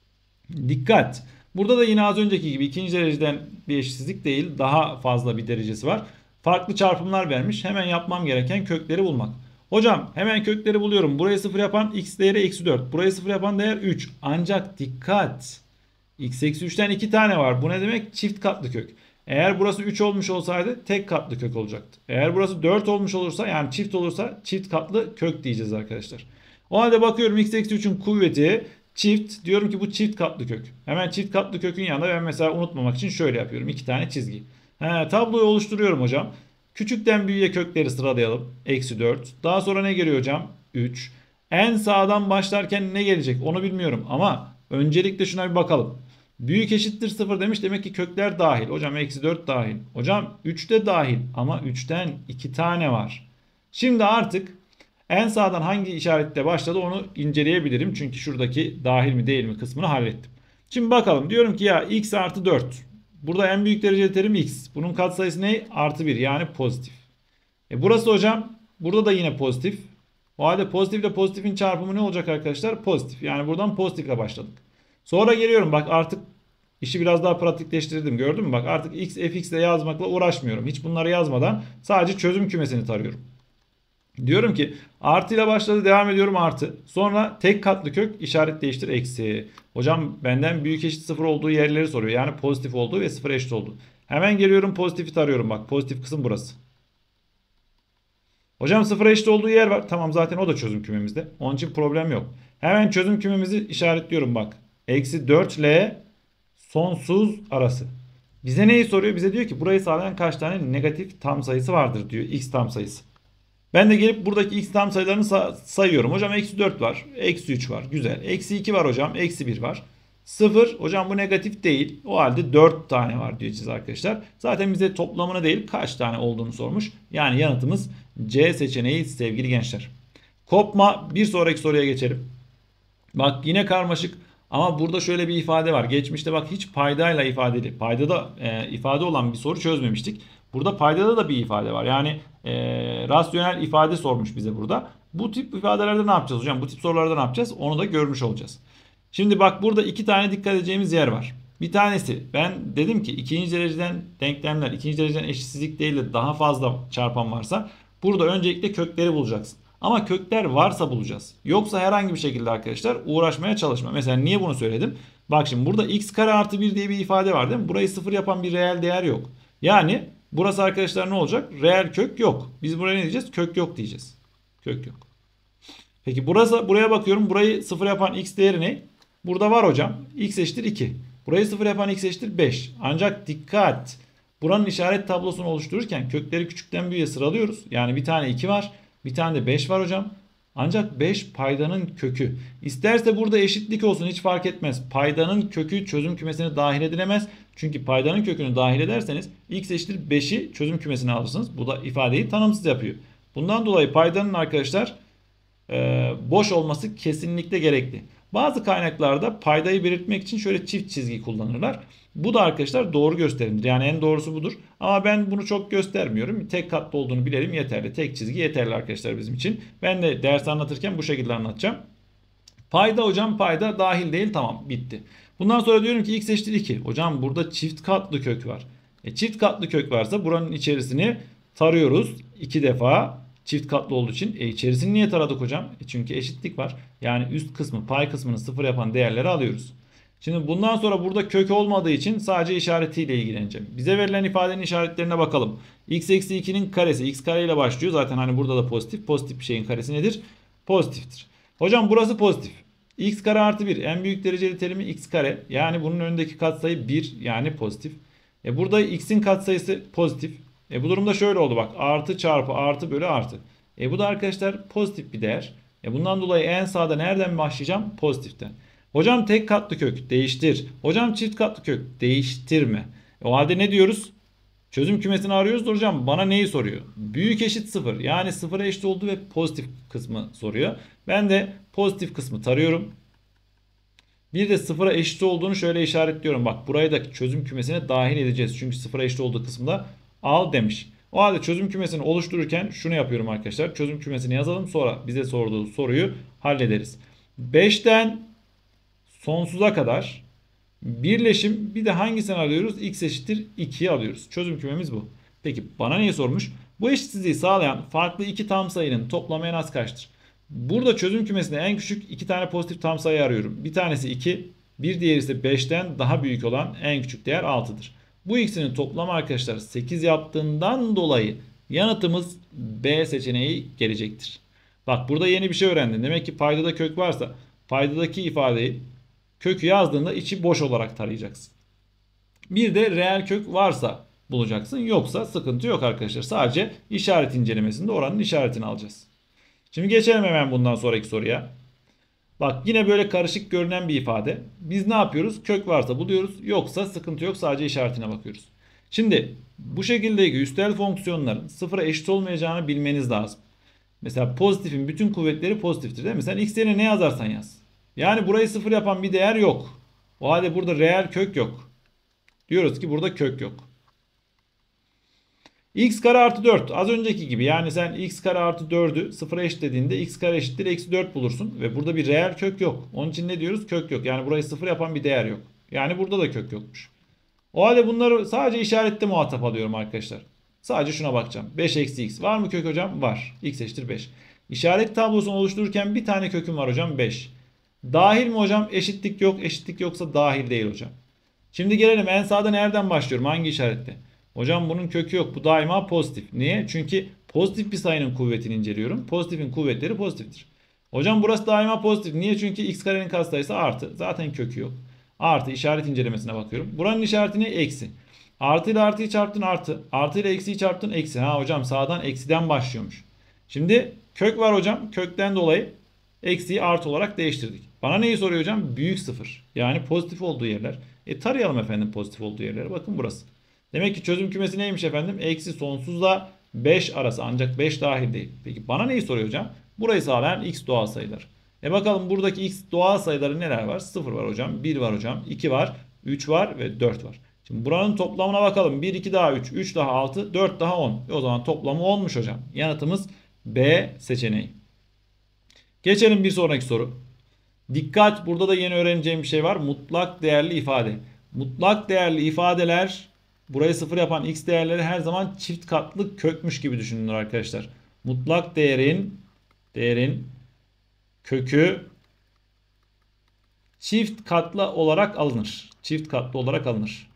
Dikkat. Burada da yine az önceki gibi ikinci dereceden bir eşitsizlik değil. Daha fazla bir derecesi var. Farklı çarpımlar vermiş. Hemen yapmam gereken kökleri bulmak. Hocam hemen kökleri buluyorum. Burayı sıfır yapan x değeri eksi dört. Burayı sıfır yapan değer üç. Ancak dikkat. X eksi üçten iki tane var. Bu ne demek? Çift katlı kök. Eğer burası üç olmuş olsaydı tek katlı kök olacaktı. Eğer burası dört olmuş olursa yani çift olursa çift katlı kök diyeceğiz arkadaşlar. O halde bakıyorum x eksi üçün kuvveti çift. Diyorum ki bu çift katlı kök. Hemen çift katlı kökün yanında ben mesela unutmamak için şöyle yapıyorum. iki tane çizgi. He, tabloyu oluşturuyorum hocam. Küçükten büyüğe kökleri sıralayalım. Eksi dört. Daha sonra ne geliyor hocam? üç. En sağdan başlarken ne gelecek onu bilmiyorum ama öncelikle şuna bir bakalım. Büyük eşittir sıfır demiş, demek ki kökler dahil. Hocam eksi dört dahil. Hocam üç de dahil ama üçten iki tane var. Şimdi artık en sağdan hangi işaretle başladı onu inceleyebilirim. Çünkü şuradaki dahil mi değil mi kısmını hallettim. Şimdi bakalım, diyorum ki ya x artı dört. Burada en büyük dereceli terim x. Bunun katsayısı ne? Artı bir, yani pozitif. E burası hocam burada da yine pozitif. O halde pozitif ile pozitifin çarpımı ne olacak arkadaşlar? Pozitif. Yani buradan pozitifle başladık. Sonra geliyorum, bak artık işi biraz daha pratikleştirdim, gördün mü? Bak artık x, fx ile yazmakla uğraşmıyorum. Hiç bunları yazmadan sadece çözüm kümesini tarıyorum. Diyorum ki artı ile başladı, devam ediyorum artı. Sonra tek katlı kök, işaret değiştir, eksi. Hocam benden büyük eşit sıfır olduğu yerleri soruyor. Yani pozitif olduğu ve sıfır eşit olduğu. Hemen geliyorum pozitifi tarıyorum, bak pozitif kısım burası. Hocam sıfır eşit olduğu yer var. Tamam, zaten o da çözüm kümemizde. Onun için problem yok. Hemen çözüm kümemizi işaretliyorum bak. Eksi dört ile sonsuz arası. Bize neyi soruyor? Bize diyor ki burayı sağlayan kaç tane negatif tam sayısı vardır diyor. X tam sayısı. Ben de gelip buradaki x tam sayılarını sayıyorum. Hocam eksi dört var. Eksi üç var. Güzel. Eksi iki var hocam. Eksi bir var. sıfır. Hocam bu negatif değil. O halde dört tane var diyeceğiz arkadaşlar. Zaten bize toplamını değil kaç tane olduğunu sormuş. Yani yanıtımız C seçeneği sevgili gençler. Kopma, bir sonraki soruya geçelim. Bak yine karmaşık. Ama burada şöyle bir ifade var. Geçmişte bak hiç paydayla ifadeli, paydada e, ifade olan bir soru çözmemiştik. Burada paydada da bir ifade var. Yani e, rasyonel ifade sormuş bize burada. Bu tip ifadelerde ne yapacağız hocam? Bu tip sorularda ne yapacağız? Onu da görmüş olacağız. Şimdi bak burada iki tane dikkat edeceğimiz yer var. Bir tanesi ben dedim ki ikinci dereceden denklemler, ikinci dereceden eşitsizlik değil de daha fazla çarpan varsa burada öncelikle kökleri bulacaksın. Ama kökler varsa bulacağız. Yoksa herhangi bir şekilde arkadaşlar uğraşmaya çalışma. Mesela niye bunu söyledim? Bak şimdi burada x kare artı bir diye bir ifade var değil mi? Burayı sıfır yapan bir reel değer yok. Yani burası arkadaşlar ne olacak? Reel kök yok. Biz buraya ne diyeceğiz? Kök yok diyeceğiz. Kök yok. Peki burası, buraya bakıyorum. Burayı sıfır yapan x değeri ne? Burada var hocam. X eşittir iki. Burayı sıfır yapan x eşittir beş. Ancak dikkat. Buranın işaret tablosunu oluştururken kökleri küçükten büyüğe sıralıyoruz. Yani bir tane iki var. Bir tane de beş var hocam. Ancak beş paydanın kökü. İsterse burada eşitlik olsun hiç fark etmez. Paydanın kökü çözüm kümesine dahil edilemez. Çünkü paydanın kökünü dahil ederseniz x eşittir beşi çözüm kümesine alırsınız. Bu da ifadeyi tanımsız yapıyor. Bundan dolayı paydanın arkadaşlar e, boş olması kesinlikle gerekli. Bazı kaynaklarda paydayı belirtmek için şöyle çift çizgi kullanırlar. Bu da arkadaşlar doğru gösterimdir. Yani en doğrusu budur. Ama ben bunu çok göstermiyorum. Tek katlı olduğunu bilelim yeterli. Tek çizgi yeterli arkadaşlar bizim için. Ben de ders anlatırken bu şekilde anlatacağım. Payda hocam payda dahil değil, tamam bitti. Bundan sonra diyorum ki x eşittir iki. Hocam burada çift katlı kök var. E, çift katlı kök varsa buranın içerisini tarıyoruz. iki defa. Çift katlı olduğu için. E içerisini niye taradık hocam? E çünkü eşitlik var. Yani üst kısmı pay kısmını sıfır yapan değerleri alıyoruz. Şimdi bundan sonra burada kök olmadığı için sadece işaretiyle ilgileneceğim. Bize verilen ifadenin işaretlerine bakalım. X eksi ikinin karesi x kare ile başlıyor. Zaten hani burada da pozitif. Pozitif bir şeyin karesi nedir? Pozitiftir. Hocam burası pozitif. X kare artı bir. En büyük dereceli terimi x kare. Yani bunun önündeki katsayı bir, yani pozitif. E burada x'in katsayısı pozitif. E bu durumda şöyle oldu bak. Artı çarpı artı bölü artı. E bu da arkadaşlar pozitif bir değer. E bundan dolayı en sağda nereden başlayacağım? Pozitiften. Hocam tek katlı kök değiştir. Hocam çift katlı kök değiştirme. E o halde ne diyoruz? Çözüm kümesini arıyoruz da hocam bana neyi soruyor? Büyük eşit sıfır. Yani sıfıra eşit olduğu ve pozitif kısmı soruyor. Ben de pozitif kısmı tarıyorum. Bir de sıfıra eşit olduğunu şöyle işaretliyorum. Bak burayı da çözüm kümesine dahil edeceğiz. Çünkü sıfıra eşit olduğu kısımda al demiş. O halde çözüm kümesini oluştururken şunu yapıyorum arkadaşlar. Çözüm kümesini yazalım, sonra bize sorduğu soruyu hallederiz. beşten sonsuza kadar birleşim, bir de hangisini alıyoruz? X eşittir ikiyi alıyoruz. Çözüm kümemiz bu. Peki bana neyi sormuş? Bu eşitsizliği sağlayan farklı iki tam sayının toplamı en az kaçtır? Burada çözüm kümesinde en küçük iki tane pozitif tam sayı arıyorum. Bir tanesi iki, bir diğeri ise beşten daha büyük olan en küçük değer altıdır. Bu ikisinin toplamı arkadaşlar sekiz yaptığından dolayı yanıtımız B seçeneği gelecektir. Bak burada yeni bir şey öğrendin. Demek ki paydada kök varsa paydadaki ifadeyi kökü yazdığında içi boş olarak tarayacaksın. Bir de reel kök varsa bulacaksın. Yoksa sıkıntı yok arkadaşlar. Sadece işaret incelemesinde oranın işaretini alacağız. Şimdi geçelim hemen bundan sonraki soruya. Bak yine böyle karışık görünen bir ifade. Biz ne yapıyoruz? Kök varsa buluyoruz. Yoksa sıkıntı yok. Sadece işaretine bakıyoruz. Şimdi bu şekildeki üstel fonksiyonların sıfıra eşit olmayacağını bilmeniz lazım. Mesela pozitifin bütün kuvvetleri pozitiftir değil mi? Sen x yerine ne yazarsan yaz. Yani burayı sıfır yapan bir değer yok. O halde burada reel kök yok. Diyoruz ki burada kök yok. X kare artı dört az önceki gibi, yani sen x kare artı dördü sıfıra eşitlediğinde x kare eşittir eksi dört bulursun ve burada bir reel kök yok. Onun için ne diyoruz? Kök yok. Yani burayı sıfır yapan bir değer yok. Yani burada da kök yokmuş. O halde bunları sadece işaretle muhatap alıyorum arkadaşlar. Sadece şuna bakacağım. beş eksi x var mı kök hocam? Var. X eşittir beş. İşaret tablosunu oluştururken bir tane köküm var hocam, beş. Dahil mi hocam? Eşitlik yok. Eşitlik yoksa dahil değil hocam. Şimdi gelelim en sağda nereden başlıyorum? Hangi işaretle? Hocam bunun kökü yok. Bu daima pozitif. Niye? Çünkü pozitif bir sayının kuvvetini inceliyorum. Pozitifin kuvvetleri pozitiftir. Hocam burası daima pozitif. Niye? Çünkü x karenin katsayısı artı. Zaten kökü yok. Artı, işaret incelemesine bakıyorum. Buranın işareti ne? Eksi. Artı ile artıyı çarptın artı. Artı ile eksiyi çarptın eksi. Ha hocam sağdan eksiden başlıyormuş. Şimdi kök var hocam. Kökten dolayı eksiyi artı olarak değiştirdik. Bana neyi soruyor hocam? Büyük sıfır. Yani pozitif olduğu yerler. E tarayalım efendim pozitif olduğu yerlere. Bakın burası. Demek ki çözüm kümesi neymiş efendim? Eksi sonsuzla beş arası, ancak beş dahil değil. Peki bana neyi soruyor hocam? Burayı sağlayan x doğal sayılar. E bakalım buradaki x doğal sayıları neler var? sıfır var hocam, bir var hocam, iki var, üç var ve dört var. Şimdi buranın toplamına bakalım. bir, iki daha üç, üç daha altı, dört daha on. E o zaman toplamı onmuş hocam. Yanıtımız B seçeneği. Geçelim bir sonraki soru. Dikkat, burada da yeni öğreneceğim bir şey var. Mutlak değerli ifade. Mutlak değerli ifadeler, burayı sıfır yapan x değerleri her zaman çift katlı kökmüş gibi düşünülür arkadaşlar. Mutlak değerin değerin kökü çift katlı olarak alınır. Çift katlı olarak alınır.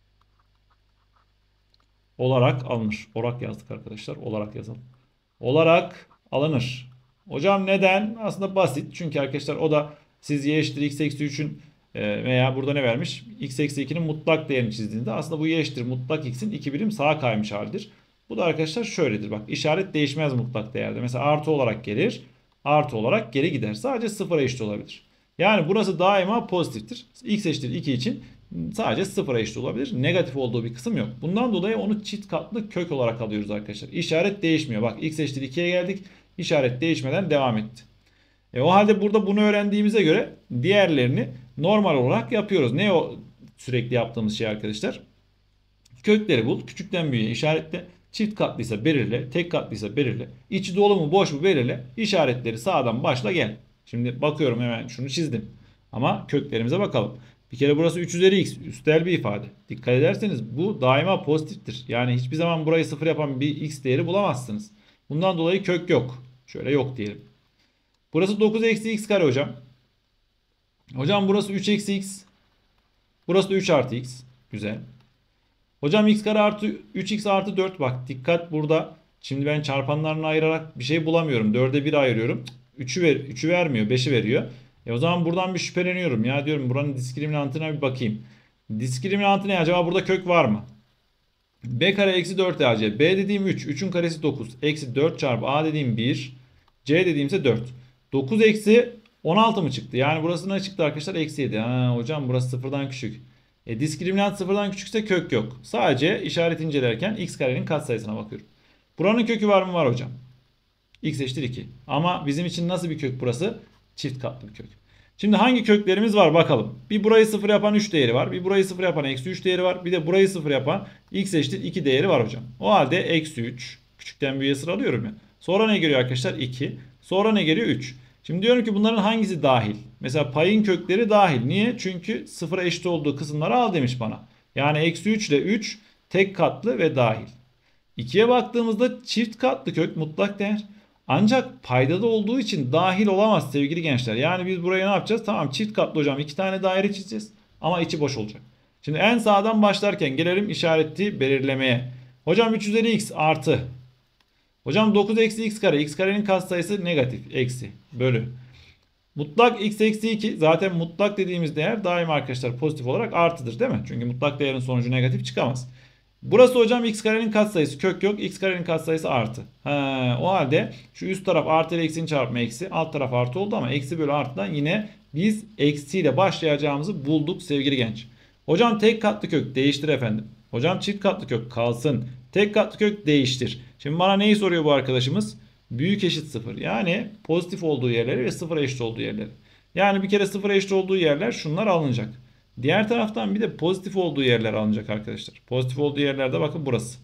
Olarak alınır. Olarak yazdık arkadaşlar. Olarak yazalım. Olarak alınır. Hocam neden? Aslında basit. Çünkü arkadaşlar o da siz y eşittir x eksi üçün veya burada ne vermiş? X eksi ikinin mutlak değerini çizdiğinde aslında bu y eşittir mutlak x'in iki birim sağa kaymış halidir. Bu da arkadaşlar şöyledir. Bak, işaret değişmez mutlak değerde. Mesela artı olarak gelir. Artı olarak geri gider. Sadece sıfıra eşit olabilir. Yani burası daima pozitiftir. X eşittir iki için sadece sıfıra eşit olabilir. Negatif olduğu bir kısım yok. Bundan dolayı onu çift katlı kök olarak alıyoruz arkadaşlar. İşaret değişmiyor. Bak, x eşittir ikiye geldik. İşaret değişmeden devam etti. E o halde burada bunu öğrendiğimize göre diğerlerini normal olarak yapıyoruz. Ne o sürekli yaptığımız şey arkadaşlar? Kökleri bul. Küçükten büyüğe işaretle. Çift katlıysa belirle. Tek katlıysa belirle. İçi dolu mu boş mu belirle. İşaretleri sağdan başla gel. Şimdi bakıyorum, hemen şunu çizdim. Ama köklerimize bakalım. Bir kere burası üç üzeri x. Üstel bir ifade. Dikkat ederseniz bu daima pozitiftir. Yani hiçbir zaman burayı sıfır yapan bir x değeri bulamazsınız. Bundan dolayı kök yok. Şöyle yok diyelim. Burası dokuz eksi x kare hocam. Hocam burası üç eksi x. Burası da üç artı x. Güzel. Hocam x kare artı üç x artı dört. Bak dikkat burada. Şimdi ben çarpanlarını ayırarak bir şey bulamıyorum. dörde bir ayırıyorum. üçü ver, üçü vermiyor. beşi veriyor. E o zaman buradan bir şüpheleniyorum. Ya diyorum, buranın diskriminantına bir bakayım. Diskriminantı ne? Acaba burada kök var mı? B kare eksi dört A C. B dediğim üç. üçün karesi dokuz. Eksi dört çarpı A dediğim bir. C dediğimse dört. dokuz eksi on altı mı çıktı? Yani burası ne çıktı arkadaşlar? Eksi yedi. Ha, hocam burası sıfırdan küçük. E, diskriminant sıfırdan küçükse kök yok. Sadece işaret incelerken x karenin katsayısına bakıyorum. Buranın kökü var mı? Var hocam. X eşittir iki. Ama bizim için nasıl bir kök burası? Çift katlı bir kök. Şimdi hangi köklerimiz var bakalım. Bir burayı sıfır yapan üç değeri var. Bir burayı sıfır yapan eksi üç değeri var. Bir de burayı sıfır yapan x eşittir iki değeri var hocam. O halde eksi üç. Küçükten büyüğe sıralıyorum ya. Sonra ne geliyor arkadaşlar? iki. Sonra ne geliyor? üç. Şimdi diyorum ki bunların hangisi dahil? Mesela payın kökleri dahil. Niye? Çünkü sıfıra eşit olduğu kısımları al demiş bana. Yani eksi üç ile üç tek katlı ve dahil. ikiye baktığımızda çift katlı kök mutlak değer. Ancak paydada olduğu için dahil olamaz sevgili gençler. Yani biz buraya ne yapacağız? Tamam, çift katlı hocam, iki tane daire çizeceğiz. Ama içi boş olacak. Şimdi en sağdan başlarken gelelim işareti belirlemeye. Hocam üç üzeri x artı. Hocam dokuz eksi x kare. X karenin katsayısı negatif. Eksi. Bölü. Mutlak x eksi iki. Zaten mutlak dediğimiz değer daima arkadaşlar pozitif olarak artıdır değil mi? Çünkü mutlak değerin sonucu negatif çıkamaz. Burası hocam x karenin katsayısı. Kök yok. X karenin katsayısı artı. Ha, o halde şu üst taraf artı ile eksinin çarpımı eksi. Alt taraf artı oldu ama eksi bölü artıdan yine biz eksiyle başlayacağımızı bulduk sevgili genç. Hocam tek katlı kök değiştir efendim. Hocam çift katlı kök kalsın. Tek katlı kök değiştir. Şimdi bana neyi soruyor bu arkadaşımız? Büyük eşit sıfır. Yani pozitif olduğu yerleri ve sıfıra eşit olduğu yerleri. Yani bir kere sıfıra eşit olduğu yerler şunlar alınacak. Diğer taraftan bir de pozitif olduğu yerler alınacak arkadaşlar. Pozitif olduğu yerlerde bakın burası.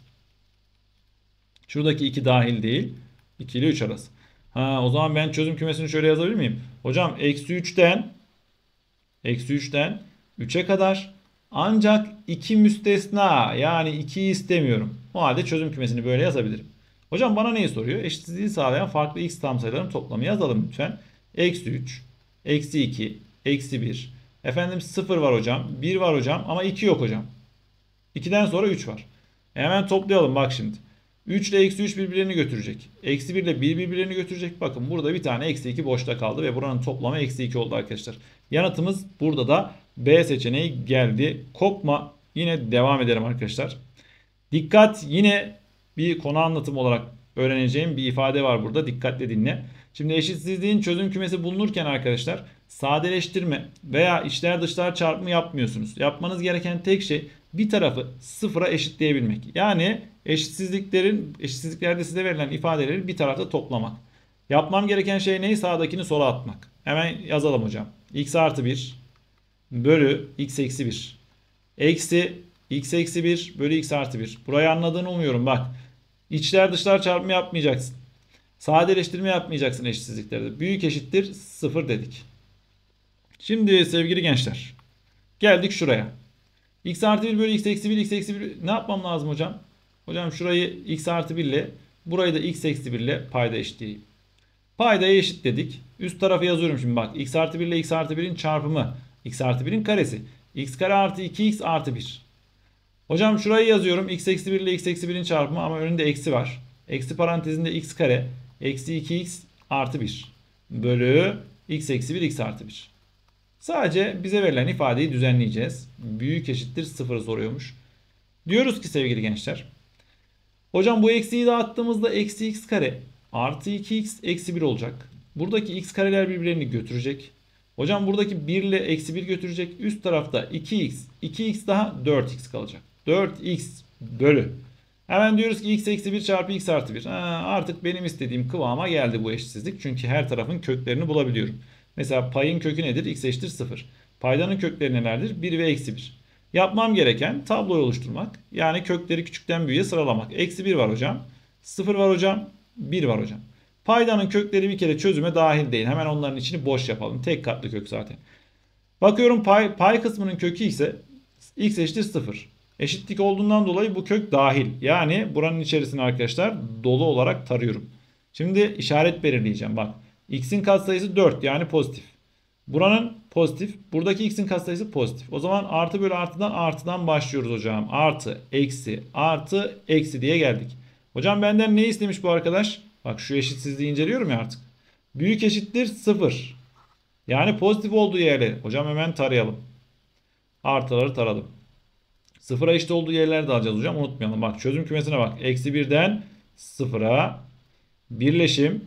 Şuradaki iki dahil değil. iki ile üç arası. Ha, o zaman ben çözüm kümesini şöyle yazabilir miyim? Hocam eksi üçten eksi üçten üçe kadar ancak iki müstesna, yani ikiyi istemiyorum. O halde çözüm kümesini böyle yazabilirim. Hocam bana neyi soruyor? Eşitsizliği sağlayan farklı x tam sayıların toplamı yazalım lütfen. Eksi üç, eksi iki, eksi bir. Efendim sıfır var hocam. bir var hocam ama iki yok hocam. ikiden sonra üç var. E hemen toplayalım bak şimdi. üç ile eksi üç birbirlerini götürecek. Eksi bir ile bir birbirlerini götürecek. Bakın burada bir tane eksi iki boşta kaldı ve buranın toplamı eksi iki oldu arkadaşlar. Yanıtımız burada da B seçeneği geldi. Kopma. Yine devam edelim arkadaşlar. Dikkat, yine bir konu anlatımı olarak öğreneceğim bir ifade var burada. Dikkatle dinle. Şimdi eşitsizliğin çözüm kümesi bulunurken arkadaşlar sadeleştirme veya içler dışlar çarpımı yapmıyorsunuz. Yapmanız gereken tek şey bir tarafı sıfıra eşitleyebilmek. Yani eşitsizliklerin eşitsizliklerde size verilen ifadeleri bir tarafta toplamak. Yapmam gereken şey ne? Sağdakini sola atmak. Hemen yazalım hocam. X artı bir bölü x eksi bir. Eksi x eksi bir bölü x artı bir. Burayı anladığını umuyorum. Bak. İçler dışlar çarpımı yapmayacaksın. Sadeleştirme yapmayacaksın eşitsizliklerde. Büyük eşittir sıfır dedik. Şimdi sevgili gençler. Geldik şuraya. X artı bir bölü x eksi bir, x eksi bir. Ne yapmam lazım hocam? Hocam şurayı x artı bir ile, burayı da x eksi bir ile payda eşitleyeyim. Paydayı eşitledik. Üst tarafı yazıyorum şimdi bak. X artı bir ile x artı birin çarpımı. X artı birin karesi. X kare artı iki x artı bir. Hocam şurayı yazıyorum. X eksi bir ile x eksi birin çarpımı ama önünde eksi var. Eksi parantezinde x kare eksi iki x artı bir. Bölü x eksi bir x artı bir. Sadece bize verilen ifadeyi düzenleyeceğiz. Büyük eşittir sıfır soruyormuş. Diyoruz ki sevgili gençler. Hocam bu eksiyi dağıttığımızda eksi x kare artı iki x eksi bir olacak. Buradaki x kareler birbirlerini götürecek. Hocam buradaki bir ile eksi bir götürecek. Üst tarafta iki x, iki x daha dört x kalacak. dört x bölü. Hemen diyoruz ki x eksi bir çarpı x artı bir. Ha, artık benim istediğim kıvama geldi bu eşitsizlik. Çünkü her tarafın köklerini bulabiliyorum. Mesela payın kökü nedir? X eşittir sıfır. Paydanın kökleri nelerdir? bir ve eksi bir. Yapmam gereken tabloyu oluşturmak. Yani kökleri küçükten büyüğe sıralamak. Eksi bir var hocam. sıfır var hocam. bir var hocam. Paydanın kökleri bir kere çözüme dahil değil. Hemen onların içini boş yapalım. Tek katlı kök zaten. Bakıyorum pay, pay kısmının kökü ise x eşittir sıfır. Eşitlik olduğundan dolayı bu kök dahil. Yani buranın içerisine arkadaşlar dolu olarak tarıyorum. Şimdi işaret belirleyeceğim. Bak x'in katsayısı dört yani pozitif. Buranın pozitif. Buradaki x'in katsayısı pozitif. O zaman artı bölü artıdan artıdan başlıyoruz hocam. Artı, eksi, artı, eksi diye geldik. Hocam benden ne istemiş bu arkadaş? Bak şu eşitsizliği inceliyorum ya artık. Büyük eşittir sıfır. Yani pozitif olduğu yerleri. Hocam hemen tarayalım. Artıları taradım. Sıfıra eşit olduğu yerleri de alacağız hocam. Unutmayalım. Bak çözüm kümesine bak. Eksi birden sıfıra. Birleşim.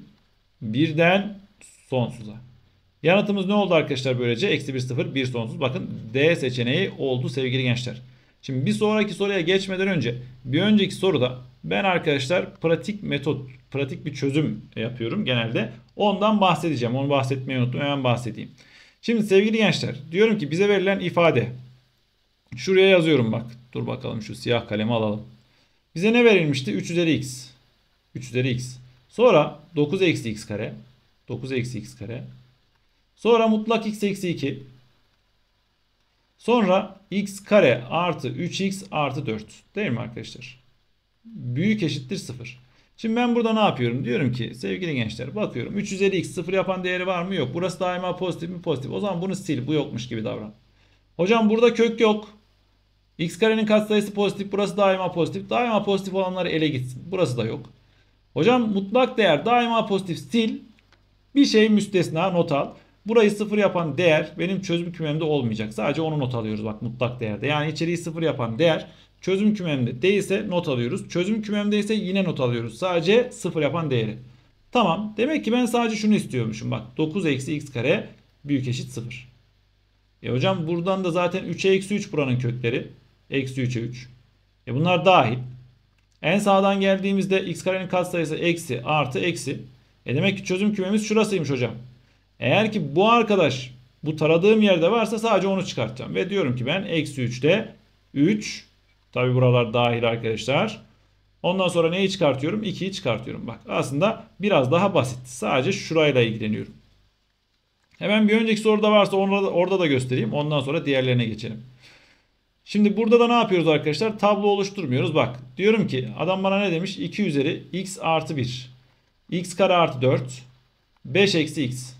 Birden sonsuza. Yanıtımız ne oldu arkadaşlar böylece? Eksi bir sıfır bir sonsuz. Bakın D seçeneği oldu sevgili gençler. Şimdi bir sonraki soruya geçmeden önce bir önceki soruda ben arkadaşlar pratik metot, pratik bir çözüm yapıyorum genelde. Ondan bahsedeceğim. Onu bahsetmeyi unuttum. Hemen bahsedeyim. Şimdi sevgili gençler diyorum ki bize verilen ifade. Şuraya yazıyorum bak. Dur bakalım şu siyah kalemi alalım. Bize ne verilmişti? üç üzeri x. üç üzeri x. Sonra dokuz eksi x kare. dokuz eksi x kare. Sonra mutlak x eksi iki. Sonra x kare artı üç x artı dört. Değil mi arkadaşlar? Büyük eşittir sıfır. Şimdi ben burada ne yapıyorum? Diyorum ki sevgili gençler bakıyorum. üç üzeri x sıfır yapan değeri var mı? Yok. Burası daima pozitif mi? Pozitif. O zaman bunu sil. Bu yokmuş gibi davran. Hocam burada kök yok. X karenin katsayısı pozitif. Burası daima pozitif. Daima pozitif olanları ele gitsin. Burası da yok. Hocam mutlak değer daima pozitif sil. Bir şey müstesna not al. Burayı sıfır yapan değer benim çözüm kümemde olmayacak. Sadece onu not alıyoruz bak mutlak değerde. Yani içeriği sıfır yapan değer çözüm kümemde değilse not alıyoruz. Çözüm kümemde ise yine not alıyoruz. Sadece sıfır yapan değeri. Tamam. Demek ki ben sadece şunu istiyormuşum. Bak dokuz eksi x kare büyük eşit sıfır. E hocam buradan da zaten üçe eksi üç buranın kökleri. Eksi üçe üç. E bunlar dahil. En sağdan geldiğimizde x karenin katsayısı eksi artı eksi. E demek ki çözüm kümemiz şurasıymış hocam. Eğer ki bu arkadaş bu taradığım yerde varsa sadece onu çıkartacağım. Ve diyorum ki ben eksi üçte üç. Tabi buralar dahil arkadaşlar. Ondan sonra neyi çıkartıyorum? ikiyi çıkartıyorum. Bak aslında biraz daha basit. Sadece şurayla ilgileniyorum. Hemen bir önceki soruda varsa orada, orada da göstereyim. Ondan sonra diğerlerine geçelim. Şimdi burada da ne yapıyoruz arkadaşlar? Tablo oluşturmuyoruz. Bak diyorum ki adam bana ne demiş? iki üzeri x artı bir. X kare artı dört. beş eksi x.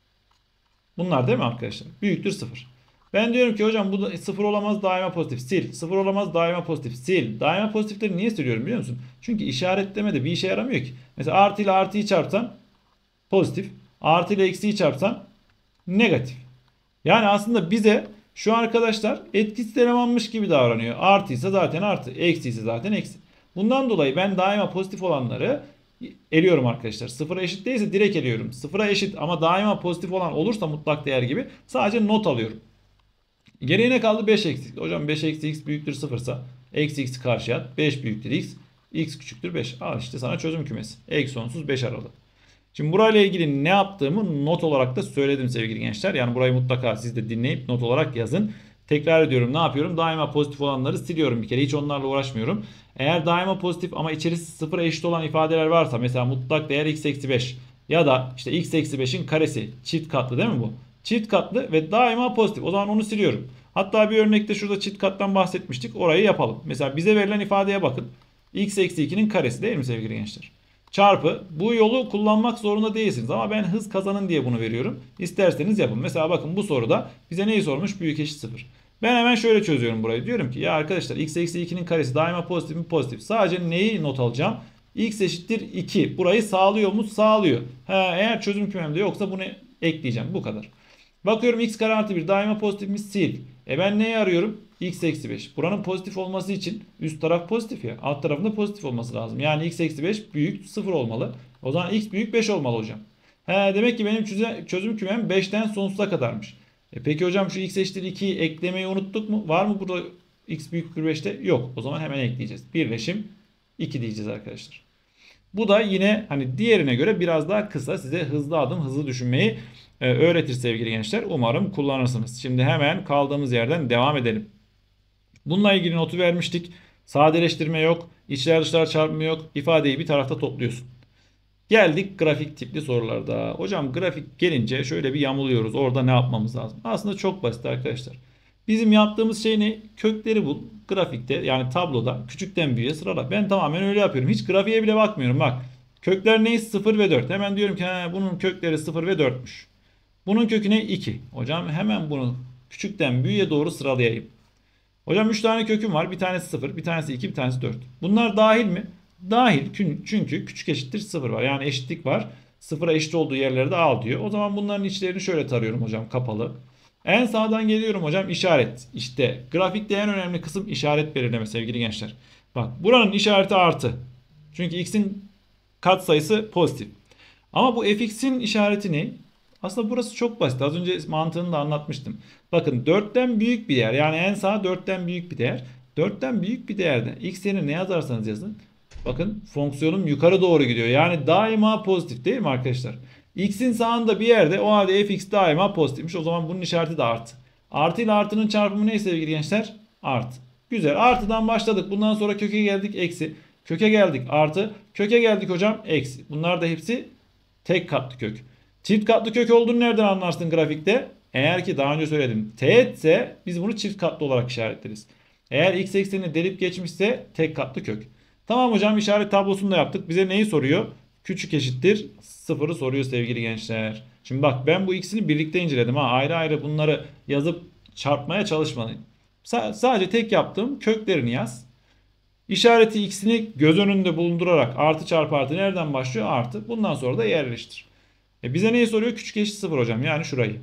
Bunlar değil mi arkadaşlar? Büyüktür sıfır. Ben diyorum ki hocam bu da sıfır olamaz daima pozitif sil. sıfır olamaz daima pozitif sil. Daima pozitifleri niye siliyorum biliyor musun? Çünkü işaretleme de bir işe yaramıyor ki. Mesela artı ile artıyı çarpsan pozitif. Artı ile eksiyi çarpsan negatif. Yani aslında bize şu arkadaşlar etkisiz elemanmış gibi davranıyor. Artıysa zaten artı. Eksiyse zaten eksi. Bundan dolayı ben daima pozitif olanları eliyorum arkadaşlar. Sıfıra eşit değilse direkt eliyorum. Sıfıra eşit ama daima pozitif olan olursa mutlak değer gibi sadece not alıyorum. Geriye ne kaldı? beş eksi. Hocam beş eksi x büyüktür sıfırsa eksi x'i karşıya at. beş büyüktür x. X küçüktür beş. Al işte sana çözüm kümesi. Eksi sonsuz beş aralığı. Şimdi burayla ilgili ne yaptığımı not olarak da söyledim sevgili gençler. Yani burayı mutlaka siz de dinleyip not olarak yazın. Tekrar ediyorum, ne yapıyorum? Daima pozitif olanları siliyorum bir kere. Hiç onlarla uğraşmıyorum. Eğer daima pozitif ama içerisi sıfıra eşit olan ifadeler varsa, mesela mutlak değer x eksi beş ya da işte x eksi beşin karesi, çift katlı değil mi bu? Çift katlı ve daima pozitif. O zaman onu siliyorum. Hatta bir örnekte şurada çift kattan bahsetmiştik. Orayı yapalım. Mesela bize verilen ifadeye bakın. X eksi ikinin karesi değil mi sevgili gençler? Çarpı, bu yolu kullanmak zorunda değilsiniz ama ben hız kazanın diye bunu veriyorum. İsterseniz yapın. Mesela bakın bu soruda bize neyi sormuş? Büyük eşit sıfır. Ben hemen şöyle çözüyorum burayı. Diyorum ki ya arkadaşlar x eksi ikinin karesi daima pozitif mi? Pozitif. Sadece neyi not alacağım? X eşittir iki. Burayı sağlıyor mu? Sağlıyor. Ha, eğer çözüm kümemde yoksa bunu ekleyeceğim. Bu kadar. Bakıyorum x kare artı bir daima pozitif mi? Sil. E ben neyi arıyorum? X eksi beş. Buranın pozitif olması için üst taraf pozitif ya. Alt tarafında pozitif olması lazım. Yani x eksi beş büyük sıfır olmalı. O zaman x büyük beş olmalı hocam. He, demek ki benim çözüm kümem beşten sonsuza kadarmış. E peki hocam şu x eşittir ikiyi eklemeyi unuttuk mu? Var mı burada x büyüktür beşte? Yok. O zaman hemen ekleyeceğiz. Birleşim iki diyeceğiz arkadaşlar. Bu da yine hani diğerine göre biraz daha kısa, size hızlı adım hızlı düşünmeyi e, öğretir sevgili gençler. Umarım kullanırsınız. Şimdi hemen kaldığımız yerden devam edelim. Bununla ilgili notu vermiştik. Sadeleştirme yok. İçler dışlar çarpımı yok. İfadeyi bir tarafta topluyorsun. Geldik grafik tipli sorularda. Hocam grafik gelince şöyle bir yamuluyoruz. Orada ne yapmamız lazım? Aslında çok basit arkadaşlar. Bizim yaptığımız şey ne? Kökleri bul. Grafikte yani tabloda küçükten büyüğe sırala. Ben tamamen öyle yapıyorum. Hiç grafiğe bile bakmıyorum. Bak. Kökler ne? sıfır ve dört. Hemen diyorum ki he, bunun kökleri sıfır ve dörtmüş. Bunun kökü ne? iki. Hocam hemen bunu küçükten büyüğe doğru sıralayayım. Hocam üç tane köküm var. Bir tanesi sıfır, bir tanesi iki, bir tanesi dört. Bunlar dahil mi? Dahil. Çünkü küçük eşittir sıfır var. Yani eşitlik var. sıfıra eşit olduğu yerlere de al diyor. O zaman bunların içlerini şöyle tarıyorum hocam, kapalı. En sağdan geliyorum hocam, işaret. İşte grafikte en önemli kısım işaret belirleme sevgili gençler. Bak buranın işareti artı. Çünkü x'in katsayısı pozitif. Ama bu fx'in işareti ne? Aslında burası çok basit. Az önce mantığını da anlatmıştım. Bakın dörtten büyük bir değer. Yani en sağ dörtten büyük bir değer. dörtten büyük bir değerde x yerine ne yazarsanız yazın. Bakın fonksiyonum yukarı doğru gidiyor. Yani daima pozitif değil mi arkadaşlar? X'in sağında bir yerde, o halde fx daima pozitifmiş. O zaman bunun işareti de artı. Artı ile artının çarpımı ne sevgili gençler? Artı. Güzel. Artıdan başladık. Bundan sonra köke geldik eksi. Köke geldik artı. Köke geldik hocam eksi. Bunlar da hepsi tek katlı kök. Çift katlı kök olduğunu nereden anlarsın grafikte? Eğer ki daha önce söyledim teğet ise biz bunu çift katlı olarak işaretleriz. Eğer x eksenini delip geçmişse tek katlı kök. Tamam hocam, işaret tablosunu da yaptık. Bize neyi soruyor? Küçük eşittir sıfırı soruyor sevgili gençler. Şimdi bak ben bu ikisini birlikte inceledim. Ha, ayrı ayrı bunları yazıp çarpmaya çalışmayın. S- sadece tek yaptığım köklerini yaz. İşareti x'ini göz önünde bulundurarak artı çarpı artı nereden başlıyor? Artı. Bundan sonra da yerleştir. E bize neyi soruyor? Küçük eşit sıfır hocam. Yani şurayı.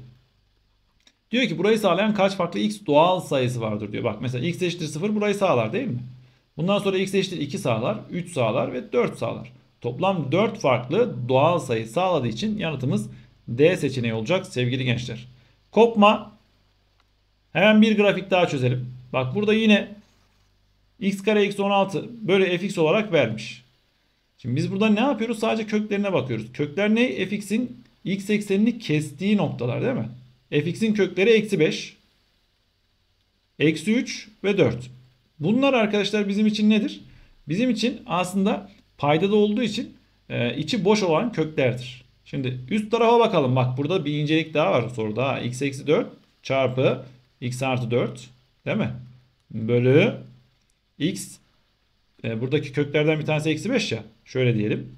Diyor ki burayı sağlayan kaç farklı x doğal sayısı vardır diyor. Bak mesela x eşittir sıfır burayı sağlar değil mi? Bundan sonra x eşittir iki sağlar, üç sağlar ve dört sağlar. Toplam dört farklı doğal sayı sağladığı için yanıtımız D seçeneği olacak sevgili gençler. Kopma. Hemen bir grafik daha çözelim. Bak burada yine x kare eksi on altı böyle fx olarak vermiş. Şimdi biz burada ne yapıyoruz? Sadece köklerine bakıyoruz. Kökler ne? Fx'in x eksenini kestiği noktalar değil mi? Fx'in kökleri eksi beş, eksi üç ve dört. Bunlar arkadaşlar bizim için nedir? Bizim için aslında paydada olduğu için e, içi boş olan köklerdir. Şimdi üst tarafa bakalım. Bak burada bir incelik daha var soruda. X eksi dört çarpı x artı dört değil mi? Bölü x, e, buradaki köklerden bir tanesi eksi beş ya. Şöyle diyelim.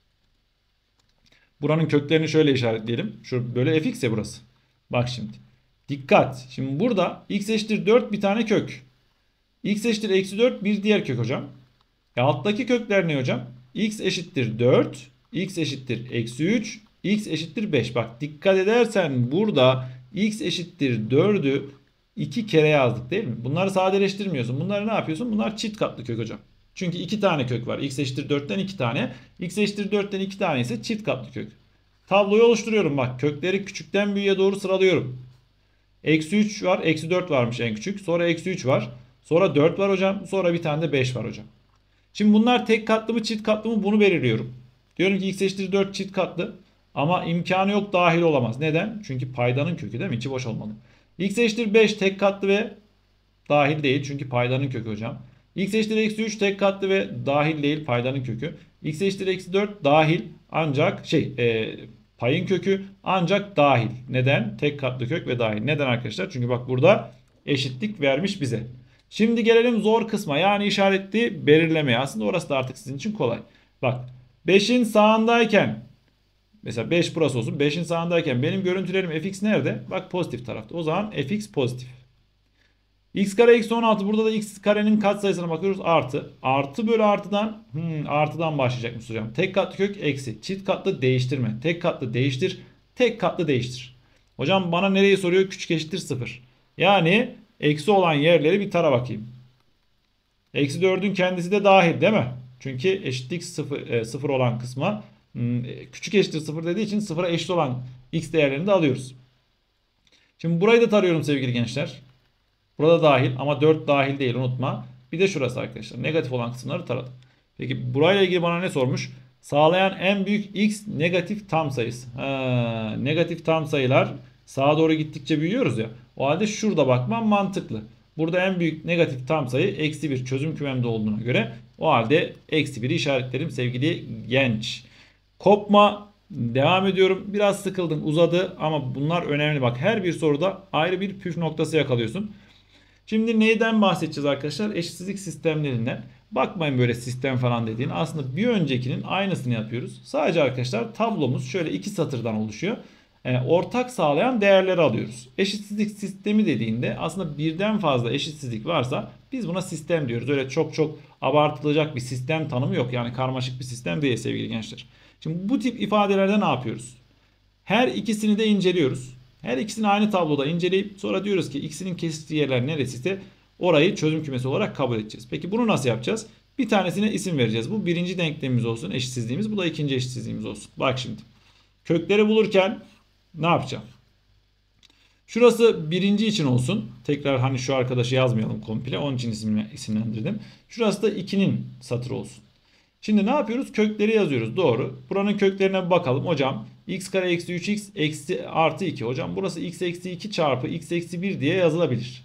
Buranın köklerini şöyle işaretleyelim. Şu böyle fx ya burası. Bak şimdi. Dikkat. Şimdi burada x eşittir dört bir tane kök. X eşittir eksi dört bir diğer kök hocam. E alttaki kökler ne hocam? X eşittir dört. X eşittir eksi üç. X eşittir beş. Bak dikkat edersen burada x eşittir dördü iki kere yazdık değil mi? Bunları sadeleştirmiyorsun. Bunları ne yapıyorsun? Bunlar çift katlı kök hocam. Çünkü iki tane kök var. X eşittir dörtten iki tane. X eşittir dörtten iki tane ise çift katlı kök. Tabloyu oluşturuyorum bak. Kökleri küçükten büyüğe doğru sıralıyorum. Eksi üç var. Eksi dört varmış en küçük. Sonra eksi üç var. Sonra dört var hocam. Sonra bir tane de beş var hocam. Şimdi bunlar tek katlı mı çift katlı mı bunu belirliyorum. Diyorum ki x eşittir dört çift katlı. Ama imkanı yok, dahil olamaz. Neden? Çünkü paydanın kökü değil mi? İçi boş olmalı. X eşittir beş tek katlı ve dahil değil. Çünkü paydanın kökü hocam. X eşittir eksi üç tek katlı ve dahil değil. Paydanın kökü. X eşittir eksi dört dahil. Ancak şey e, payın kökü ancak dahil. Neden? Tek katlı kök ve dahil. Neden arkadaşlar? Çünkü bak burada eşitlik vermiş bize. Şimdi gelelim zor kısma. Yani işaretli belirlemeye. Aslında orası da artık sizin için kolay. Bak beşin sağındayken mesela beş burası olsun. beşin sağındayken benim görüntülerim fx nerede? Bak pozitif tarafta. O zaman fx pozitif. X kare eksi on altı. Burada da x karenin katsayısına bakıyoruz. Artı. Artı bölü artıdan. Hmm, artıdan başlayacakmış hocam. Tek katlı kök eksi. Çift katlı değiştirme. Tek katlı değiştir. Tek katlı değiştir. Hocam bana nereyi soruyor? Küçük eşittir sıfır. Yani eksi olan yerleri bir tara bakayım. Eksi dördün kendisi de dahil değil mi? Çünkü eşitlik sıfır, e, sıfır olan kısma hmm, küçük eşittir sıfır dediği için sıfıra eşit olan x değerlerini de alıyoruz. Şimdi burayı da tarıyorum sevgili gençler. Burada dahil ama dört dahil değil, unutma. Bir de şurası arkadaşlar. Negatif olan kısımları taradım. Peki burayla ilgili bana ne sormuş? Sağlayan en büyük x negatif tam sayısı. Ha, negatif tam sayılar sağa doğru gittikçe büyüyoruz ya. O halde şurada bakmam mantıklı. Burada en büyük negatif tam sayı eksi bir çözüm kümemde olduğuna göre o halde eksi biri işaretlerim sevgili genç. Kopma. Devam ediyorum. Biraz sıkıldın, uzadı ama bunlar önemli. Bak her bir soruda ayrı bir püf noktası yakalıyorsun. Şimdi neyden bahsedeceğiz arkadaşlar? Eşitsizlik sistemlerinden. Bakmayın böyle sistem falan dediğin. Aslında bir öncekinin aynısını yapıyoruz. Sadece arkadaşlar tablomuz şöyle iki satırdan oluşuyor. E, ortak sağlayan değerleri alıyoruz. Eşitsizlik sistemi dediğinde aslında birden fazla eşitsizlik varsa biz buna sistem diyoruz. Öyle çok çok abartılacak bir sistem tanımı yok. Yani karmaşık bir sistem değil sevgili gençler. Şimdi bu tip ifadelerde ne yapıyoruz? Her ikisini de inceliyoruz. Her ikisini aynı tabloda inceleyip sonra diyoruz ki x'inin kesiştiği yerler neresiyse orayı çözüm kümesi olarak kabul edeceğiz. Peki bunu nasıl yapacağız? Bir tanesine isim vereceğiz. Bu birinci denklemimiz olsun, eşitsizliğimiz. Bu da ikinci eşitsizliğimiz olsun. Bak şimdi. Kökleri bulurken ne yapacağım? Şurası birinci için olsun. Tekrar hani şu arkadaşı yazmayalım komple. Onun için isimlendirdim. Şurası da ikinin satırı olsun. Şimdi ne yapıyoruz? Kökleri yazıyoruz. Doğru. Buranın köklerine bir bakalım. Hocam x kare eksi üç x eksi artı iki. Hocam burası x eksi iki çarpı x eksi bir diye yazılabilir.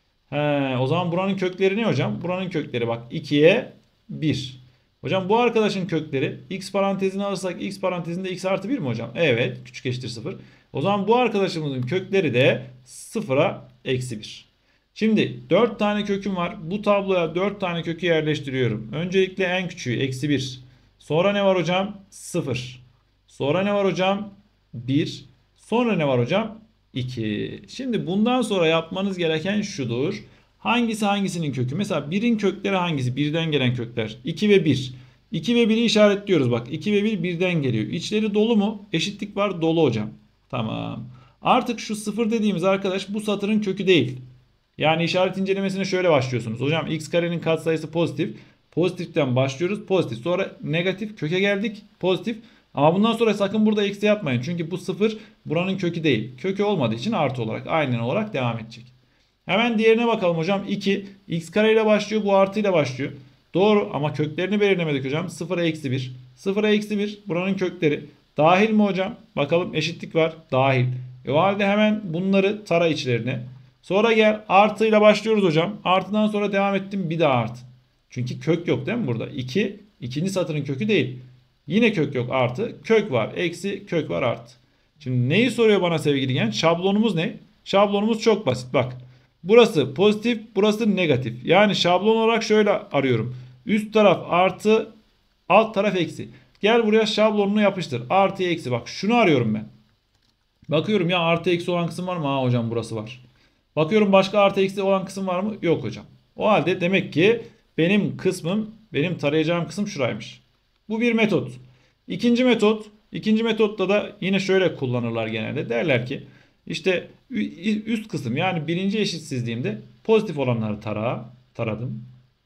He, o zaman buranın kökleri ne hocam? Buranın kökleri bak ikiye bir. Hocam bu arkadaşın kökleri x parantezine alırsak x parantezinde x artı bir mi hocam? Evet. Küçük eşittir sıfır. O zaman bu arkadaşımızın kökleri de sıfıra eksi bir. Şimdi dört tane köküm var. Bu tabloya dört tane kökü yerleştiriyorum. Öncelikle en küçüğü eksi bir. Sonra ne var hocam? sıfır. Sonra ne var hocam? bir. Sonra ne var hocam? iki. Şimdi bundan sonra yapmanız gereken şudur. Hangisi hangisinin kökü? Mesela birin kökleri hangisi? birden gelen kökler. iki ve bir. iki ve biri işaretliyoruz bak. iki ve bir birden geliyor. İçleri dolu mu? Eşitlik var, dolu hocam. Tamam. Artık şu sıfır dediğimiz arkadaş bu satırın kökü değil. Yani işaret incelemesine şöyle başlıyorsunuz. Hocam x karenin katsayısı pozitif. Pozitiften başlıyoruz. Pozitif. Sonra negatif köke geldik. Pozitif. Ama bundan sonra sakın burada eksi yapmayın. Çünkü bu sıfır buranın kökü değil. Kökü olmadığı için artı olarak aynen olarak devam edecek. Hemen diğerine bakalım hocam. iki. X kare ile başlıyor. Bu artı ile başlıyor. Doğru ama köklerini belirlemedik hocam. sıfıra eksi bir. sıfıra eksi bir buranın kökleri. Dahil mi hocam? Bakalım eşitlik var. Dahil. E o halde hemen bunları tara içlerine. Sonra gel artıyla başlıyoruz hocam. Artıdan sonra devam ettim bir daha artı. Çünkü kök yok değil mi burada? iki. ikinci satırın kökü değil. Yine kök yok artı. Kök var. Eksi kök var artı. Şimdi neyi soruyor bana sevgili genç? Şablonumuz ne? Şablonumuz çok basit. Bak. Burası pozitif. Burası negatif. Yani şablon olarak şöyle arıyorum. Üst taraf artı. Alt taraf eksi. Gel buraya şablonunu yapıştır. Artı eksi. Bak şunu arıyorum ben. Bakıyorum ya artı eksi olan kısım var mı? Ha hocam burası var. Bakıyorum başka artı eksi olan kısım var mı? Yok hocam. O halde demek ki benim kısmım, benim tarayacağım kısım şuraymış. Bu bir metot. İkinci metot, ikinci metotta da yine şöyle kullanırlar genelde. Derler ki işte üst kısım yani birinci eşitsizliğimde pozitif olanları tara, taradım.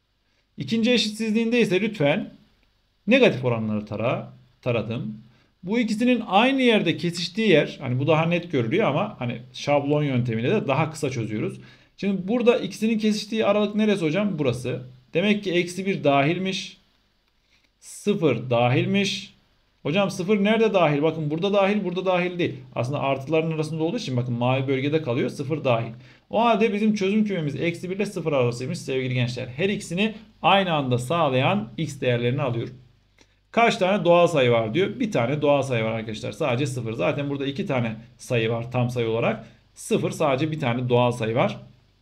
İkinci eşitsizliğinde ise lütfen negatif olanları tara, taradım. Bu ikisinin aynı yerde kesiştiği yer, hani bu daha net görülüyor ama hani şablon yöntemiyle de daha kısa çözüyoruz. Şimdi burada ikisinin kesiştiği aralık neresi hocam? Burası. Demek ki eksi bir dahilmiş. sıfır dahilmiş. Hocam sıfır nerede dahil? Bakın burada dahil, burada dahil değil. Aslında artıların arasında olduğu için bakın mavi bölgede kalıyor, sıfır dahil. O halde bizim çözüm kümemiz eksi bir ile sıfır arasıymış sevgili gençler. Her ikisini aynı anda sağlayan x değerlerini alıyorum. Kaç tane doğal sayı var diyor. Bir tane doğal sayı var arkadaşlar. Sadece sıfır. Zaten burada iki tane sayı var tam sayı olarak. sıfır sadece bir tane doğal sayı var.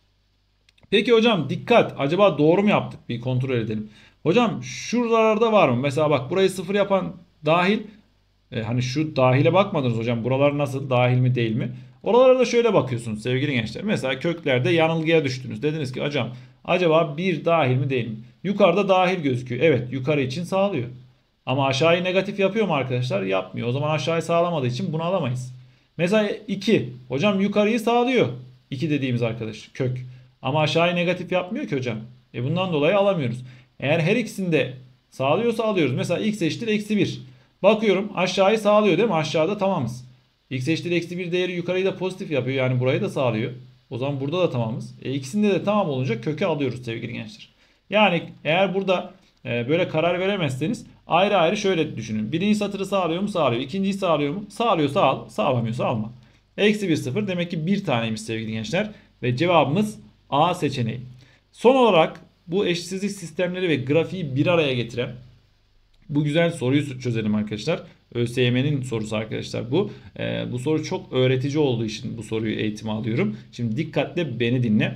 Peki hocam dikkat. Acaba doğru mu yaptık? Bir kontrol edelim. Hocam şuralarda var mı? Mesela bak burayı sıfır yapan dahil. E, hani şu dahile bakmadınız hocam. Buralar nasıl? Dahil mi değil mi? Oralara da şöyle bakıyorsunuz sevgili gençler. Mesela köklerde yanılgıya düştünüz. Dediniz ki hocam acaba bir dahil mi değil mi? Yukarıda dahil gözüküyor. Evet yukarı için sağlıyor. Ama aşağıyı negatif yapıyor mu arkadaşlar? Yapmıyor. O zaman aşağıyı sağlamadığı için bunu alamayız. Mesela iki. Hocam yukarıyı sağlıyor. iki dediğimiz arkadaş kök. Ama aşağıyı negatif yapmıyor ki hocam. E bundan dolayı alamıyoruz. Eğer her ikisini de sağlıyorsa alıyoruz. Mesela x eşittir eksi bir. Bakıyorum aşağıyı sağlıyor değil mi? Aşağıda tamamız. X eşittir eksi bir değeri yukarıyı da pozitif yapıyor. Yani burayı da sağlıyor. O zaman burada da tamamız. E ikisinde de tamam olunca köke alıyoruz sevgili gençler. Yani eğer burada e, böyle karar veremezseniz ayrı ayrı şöyle düşünün. Birinci satırı sağlıyor mu? Sağlıyor. İkinciyi sağlıyor mu? Sağlıyorsa al. Sağlamıyorsa alma. Eksi bir sıfır demek ki bir taneymiş sevgili gençler. Ve cevabımız A seçeneği. Son olarak bu eşitsizlik sistemleri ve grafiği bir araya getiren bu güzel soruyu çözelim arkadaşlar. ÖSYM'nin sorusu arkadaşlar bu. Ee, bu soru çok öğretici olduğu için bu soruyu eğitime alıyorum. Şimdi dikkatle beni dinle.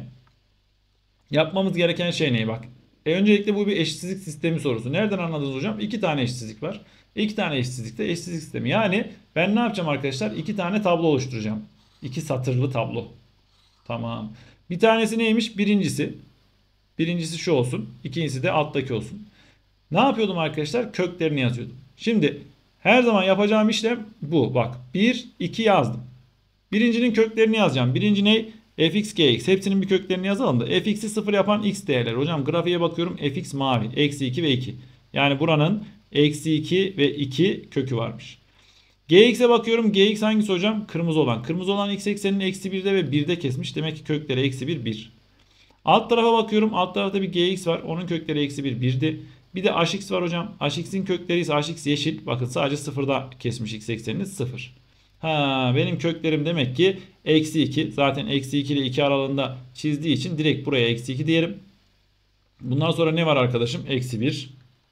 Yapmamız gereken şey ne? Bak. E öncelikle bu bir eşitsizlik sistemi sorusu. Nereden anladınız hocam? İki tane eşitsizlik var. İki tane eşitsizlikte eşitsizlik sistemi. Yani ben ne yapacağım arkadaşlar? İki tane tablo oluşturacağım. İki satırlı tablo. Tamam. Bir tanesi neymiş? Birincisi. Birincisi şu olsun. İkincisi de alttaki olsun. Ne yapıyordum arkadaşlar? Köklerini yazıyordum. Şimdi her zaman yapacağım işlem bu. Bak bir, iki yazdım. Birincinin köklerini yazacağım. Birinci ne? Fx, gx. Hepsinin bir köklerini yazalım da. Fx'i sıfır yapan x değerleri. Hocam grafiğe bakıyorum. Fx mavi. Eksi iki ve iki. Yani buranın eksi iki ve iki kökü varmış. Gx'e bakıyorum. Gx hangisi hocam? Kırmızı olan. Kırmızı olan x eksenini eksi birde ve birde kesmiş. Demek ki kökleri eksi bir, bir. Alt tarafa bakıyorum. Alt tarafta bir gx var. Onun kökleri eksi bir, birdi. Bir de hx var hocam. Hx'in kökleri ise hx yeşil. Bakın sadece sıfırda kesmiş x eksenini sıfır. Ha, benim köklerim demek ki eksi iki. Zaten eksi iki ile iki aralığında çizdiği için direkt buraya eksi iki diyelim. Bundan sonra ne var arkadaşım? Eksi bir.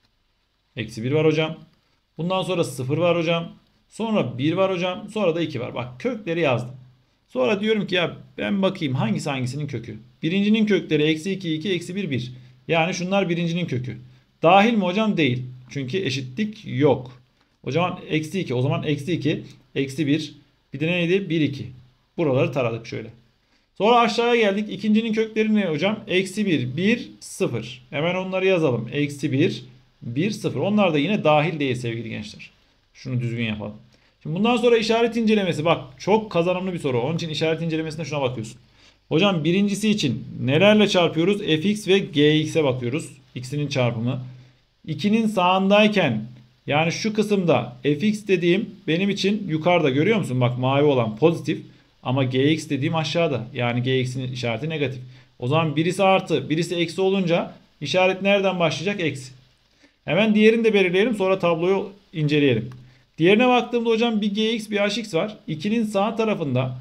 Eksi bir var hocam. Bundan sonra sıfır var hocam. Sonra bir var hocam. Sonra da iki var. Bak kökleri yazdım. Sonra diyorum ki ya ben bakayım hangisi hangisinin kökü. Birincinin kökleri eksi iki, iki, eksi bir, bir. Yani şunlar birincinin kökü. Dahil mi hocam? Değil. Çünkü eşitlik yok. O zaman eksi iki. O zaman eksi iki, eksi bir. Bir de neydi? bir, iki. Buraları taradık şöyle. Sonra aşağıya geldik. İkincinin kökleri ne hocam? Eksi bir, bir, sıfır. Hemen onları yazalım. Eksi bir, bir, sıfır. Onlar da yine dahil değil sevgili gençler. Şunu düzgün yapalım. Şimdi bundan sonra işaret incelemesi. Bak çok kazanımlı bir soru. Onun için işaret incelemesine şuna bakıyorsun. Hocam birincisi için nelerle çarpıyoruz? Fx ve gx'e bakıyoruz. X'inin çarpımı. ikinin sağındayken yani şu kısımda fx dediğim benim için yukarıda görüyor musun? Bak mavi olan pozitif ama gx dediğim aşağıda. Yani gx'in işareti negatif. O zaman birisi artı birisi eksi olunca işaret nereden başlayacak? Eksi. Hemen diğerini de belirleyelim sonra tabloyu inceleyelim. Diğerine baktığımda hocam bir gx bir hx var. ikinin sağ tarafında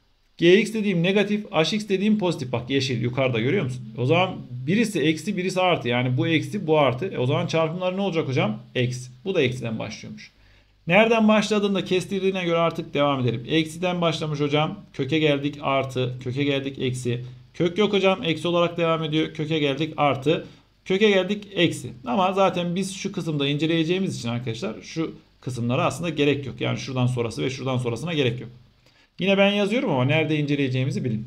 gx dediğim negatif, hx dediğim pozitif. Bak yeşil yukarıda görüyor musun? O zaman birisi eksi birisi artı. Yani bu eksi bu artı. E o zaman çarpımları ne olacak hocam? Eksi. Bu da eksiden başlıyormuş. Nereden başladığında kestirdiğine göre artık devam edelim. Eksiden başlamış hocam. Köke geldik artı. Köke geldik eksi. Kök yok hocam. Eksi olarak devam ediyor. Köke geldik artı. Köke geldik eksi. Ama zaten biz şu kısımda inceleyeceğimiz için arkadaşlar şu kısımlara aslında gerek yok. Yani şuradan sonrası ve şuradan sonrasına gerek yok. Yine ben yazıyorum ama nerede inceleyeceğimizi bilin.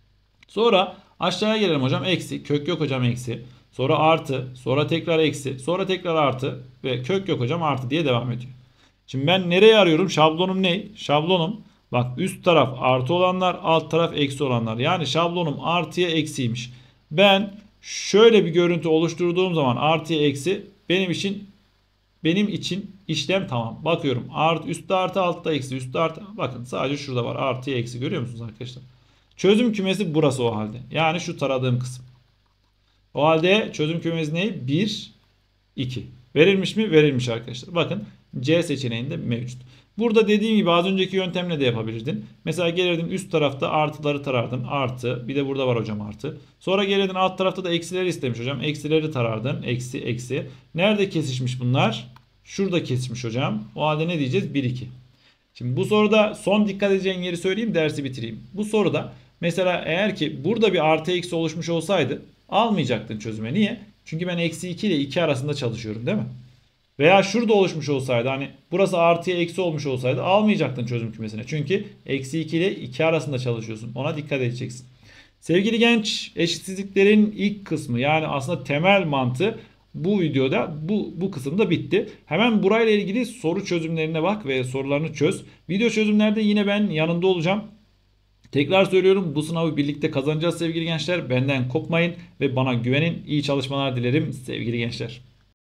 Sonra aşağıya gelelim hocam. Eksi. Kök yok hocam eksi. Sonra artı. Sonra tekrar eksi. Sonra tekrar artı. Ve kök yok hocam artı diye devam ediyor. Şimdi ben nereye arıyorum? Şablonum ne? Şablonum. Bak üst taraf artı olanlar, alt taraf eksi olanlar. Yani şablonum artıya eksiymiş. Ben şöyle bir görüntü oluşturduğum zaman artıya eksi benim için benim için işlem tamam. Bakıyorum. Artı, üstte artı, altta eksi, üstte artı. Bakın sadece şurada var. Artıya eksi görüyor musunuz arkadaşlar? Çözüm kümesi burası o halde. Yani şu taradığım kısım. O halde çözüm kümesi ne? bir, iki. Verilmiş mi? Verilmiş arkadaşlar. Bakın C seçeneğinde mevcut. Burada dediğim gibi az önceki yöntemle de yapabilirdin. Mesela gelirdin üst tarafta artıları tarardın. Artı. Bir de burada var hocam artı. Sonra gelirdin alt tarafta da eksileri istemiş hocam. Eksileri tarardın. Eksi eksi. Nerede kesişmiş bunlar? Şurada kesişmiş hocam. O halde ne diyeceğiz? bir iki. Şimdi bu soruda son dikkat edeceğin yeri söyleyeyim, dersi bitireyim. Bu soruda mesela eğer ki burada bir artı eksi oluşmuş olsaydı almayacaktın çözüme. Niye? Çünkü ben eksi iki ile iki arasında çalışıyorum değil mi? Veya şurada oluşmuş olsaydı, hani burası artıya eksi olmuş olsaydı almayacaktın çözüm kümesine. Çünkü eksi iki ile iki arasında çalışıyorsun. Ona dikkat edeceksin. Sevgili genç, eşitsizliklerin ilk kısmı, yani aslında temel mantığı bu videoda bu, bu kısımda bitti. Hemen burayla ilgili soru çözümlerine bak ve sorularını çöz. Video çözümlerde yine ben yanında olacağım. Tekrar söylüyorum, bu sınavı birlikte kazanacağız sevgili gençler. Benden kopmayın ve bana güvenin. İyi çalışmalar dilerim sevgili gençler.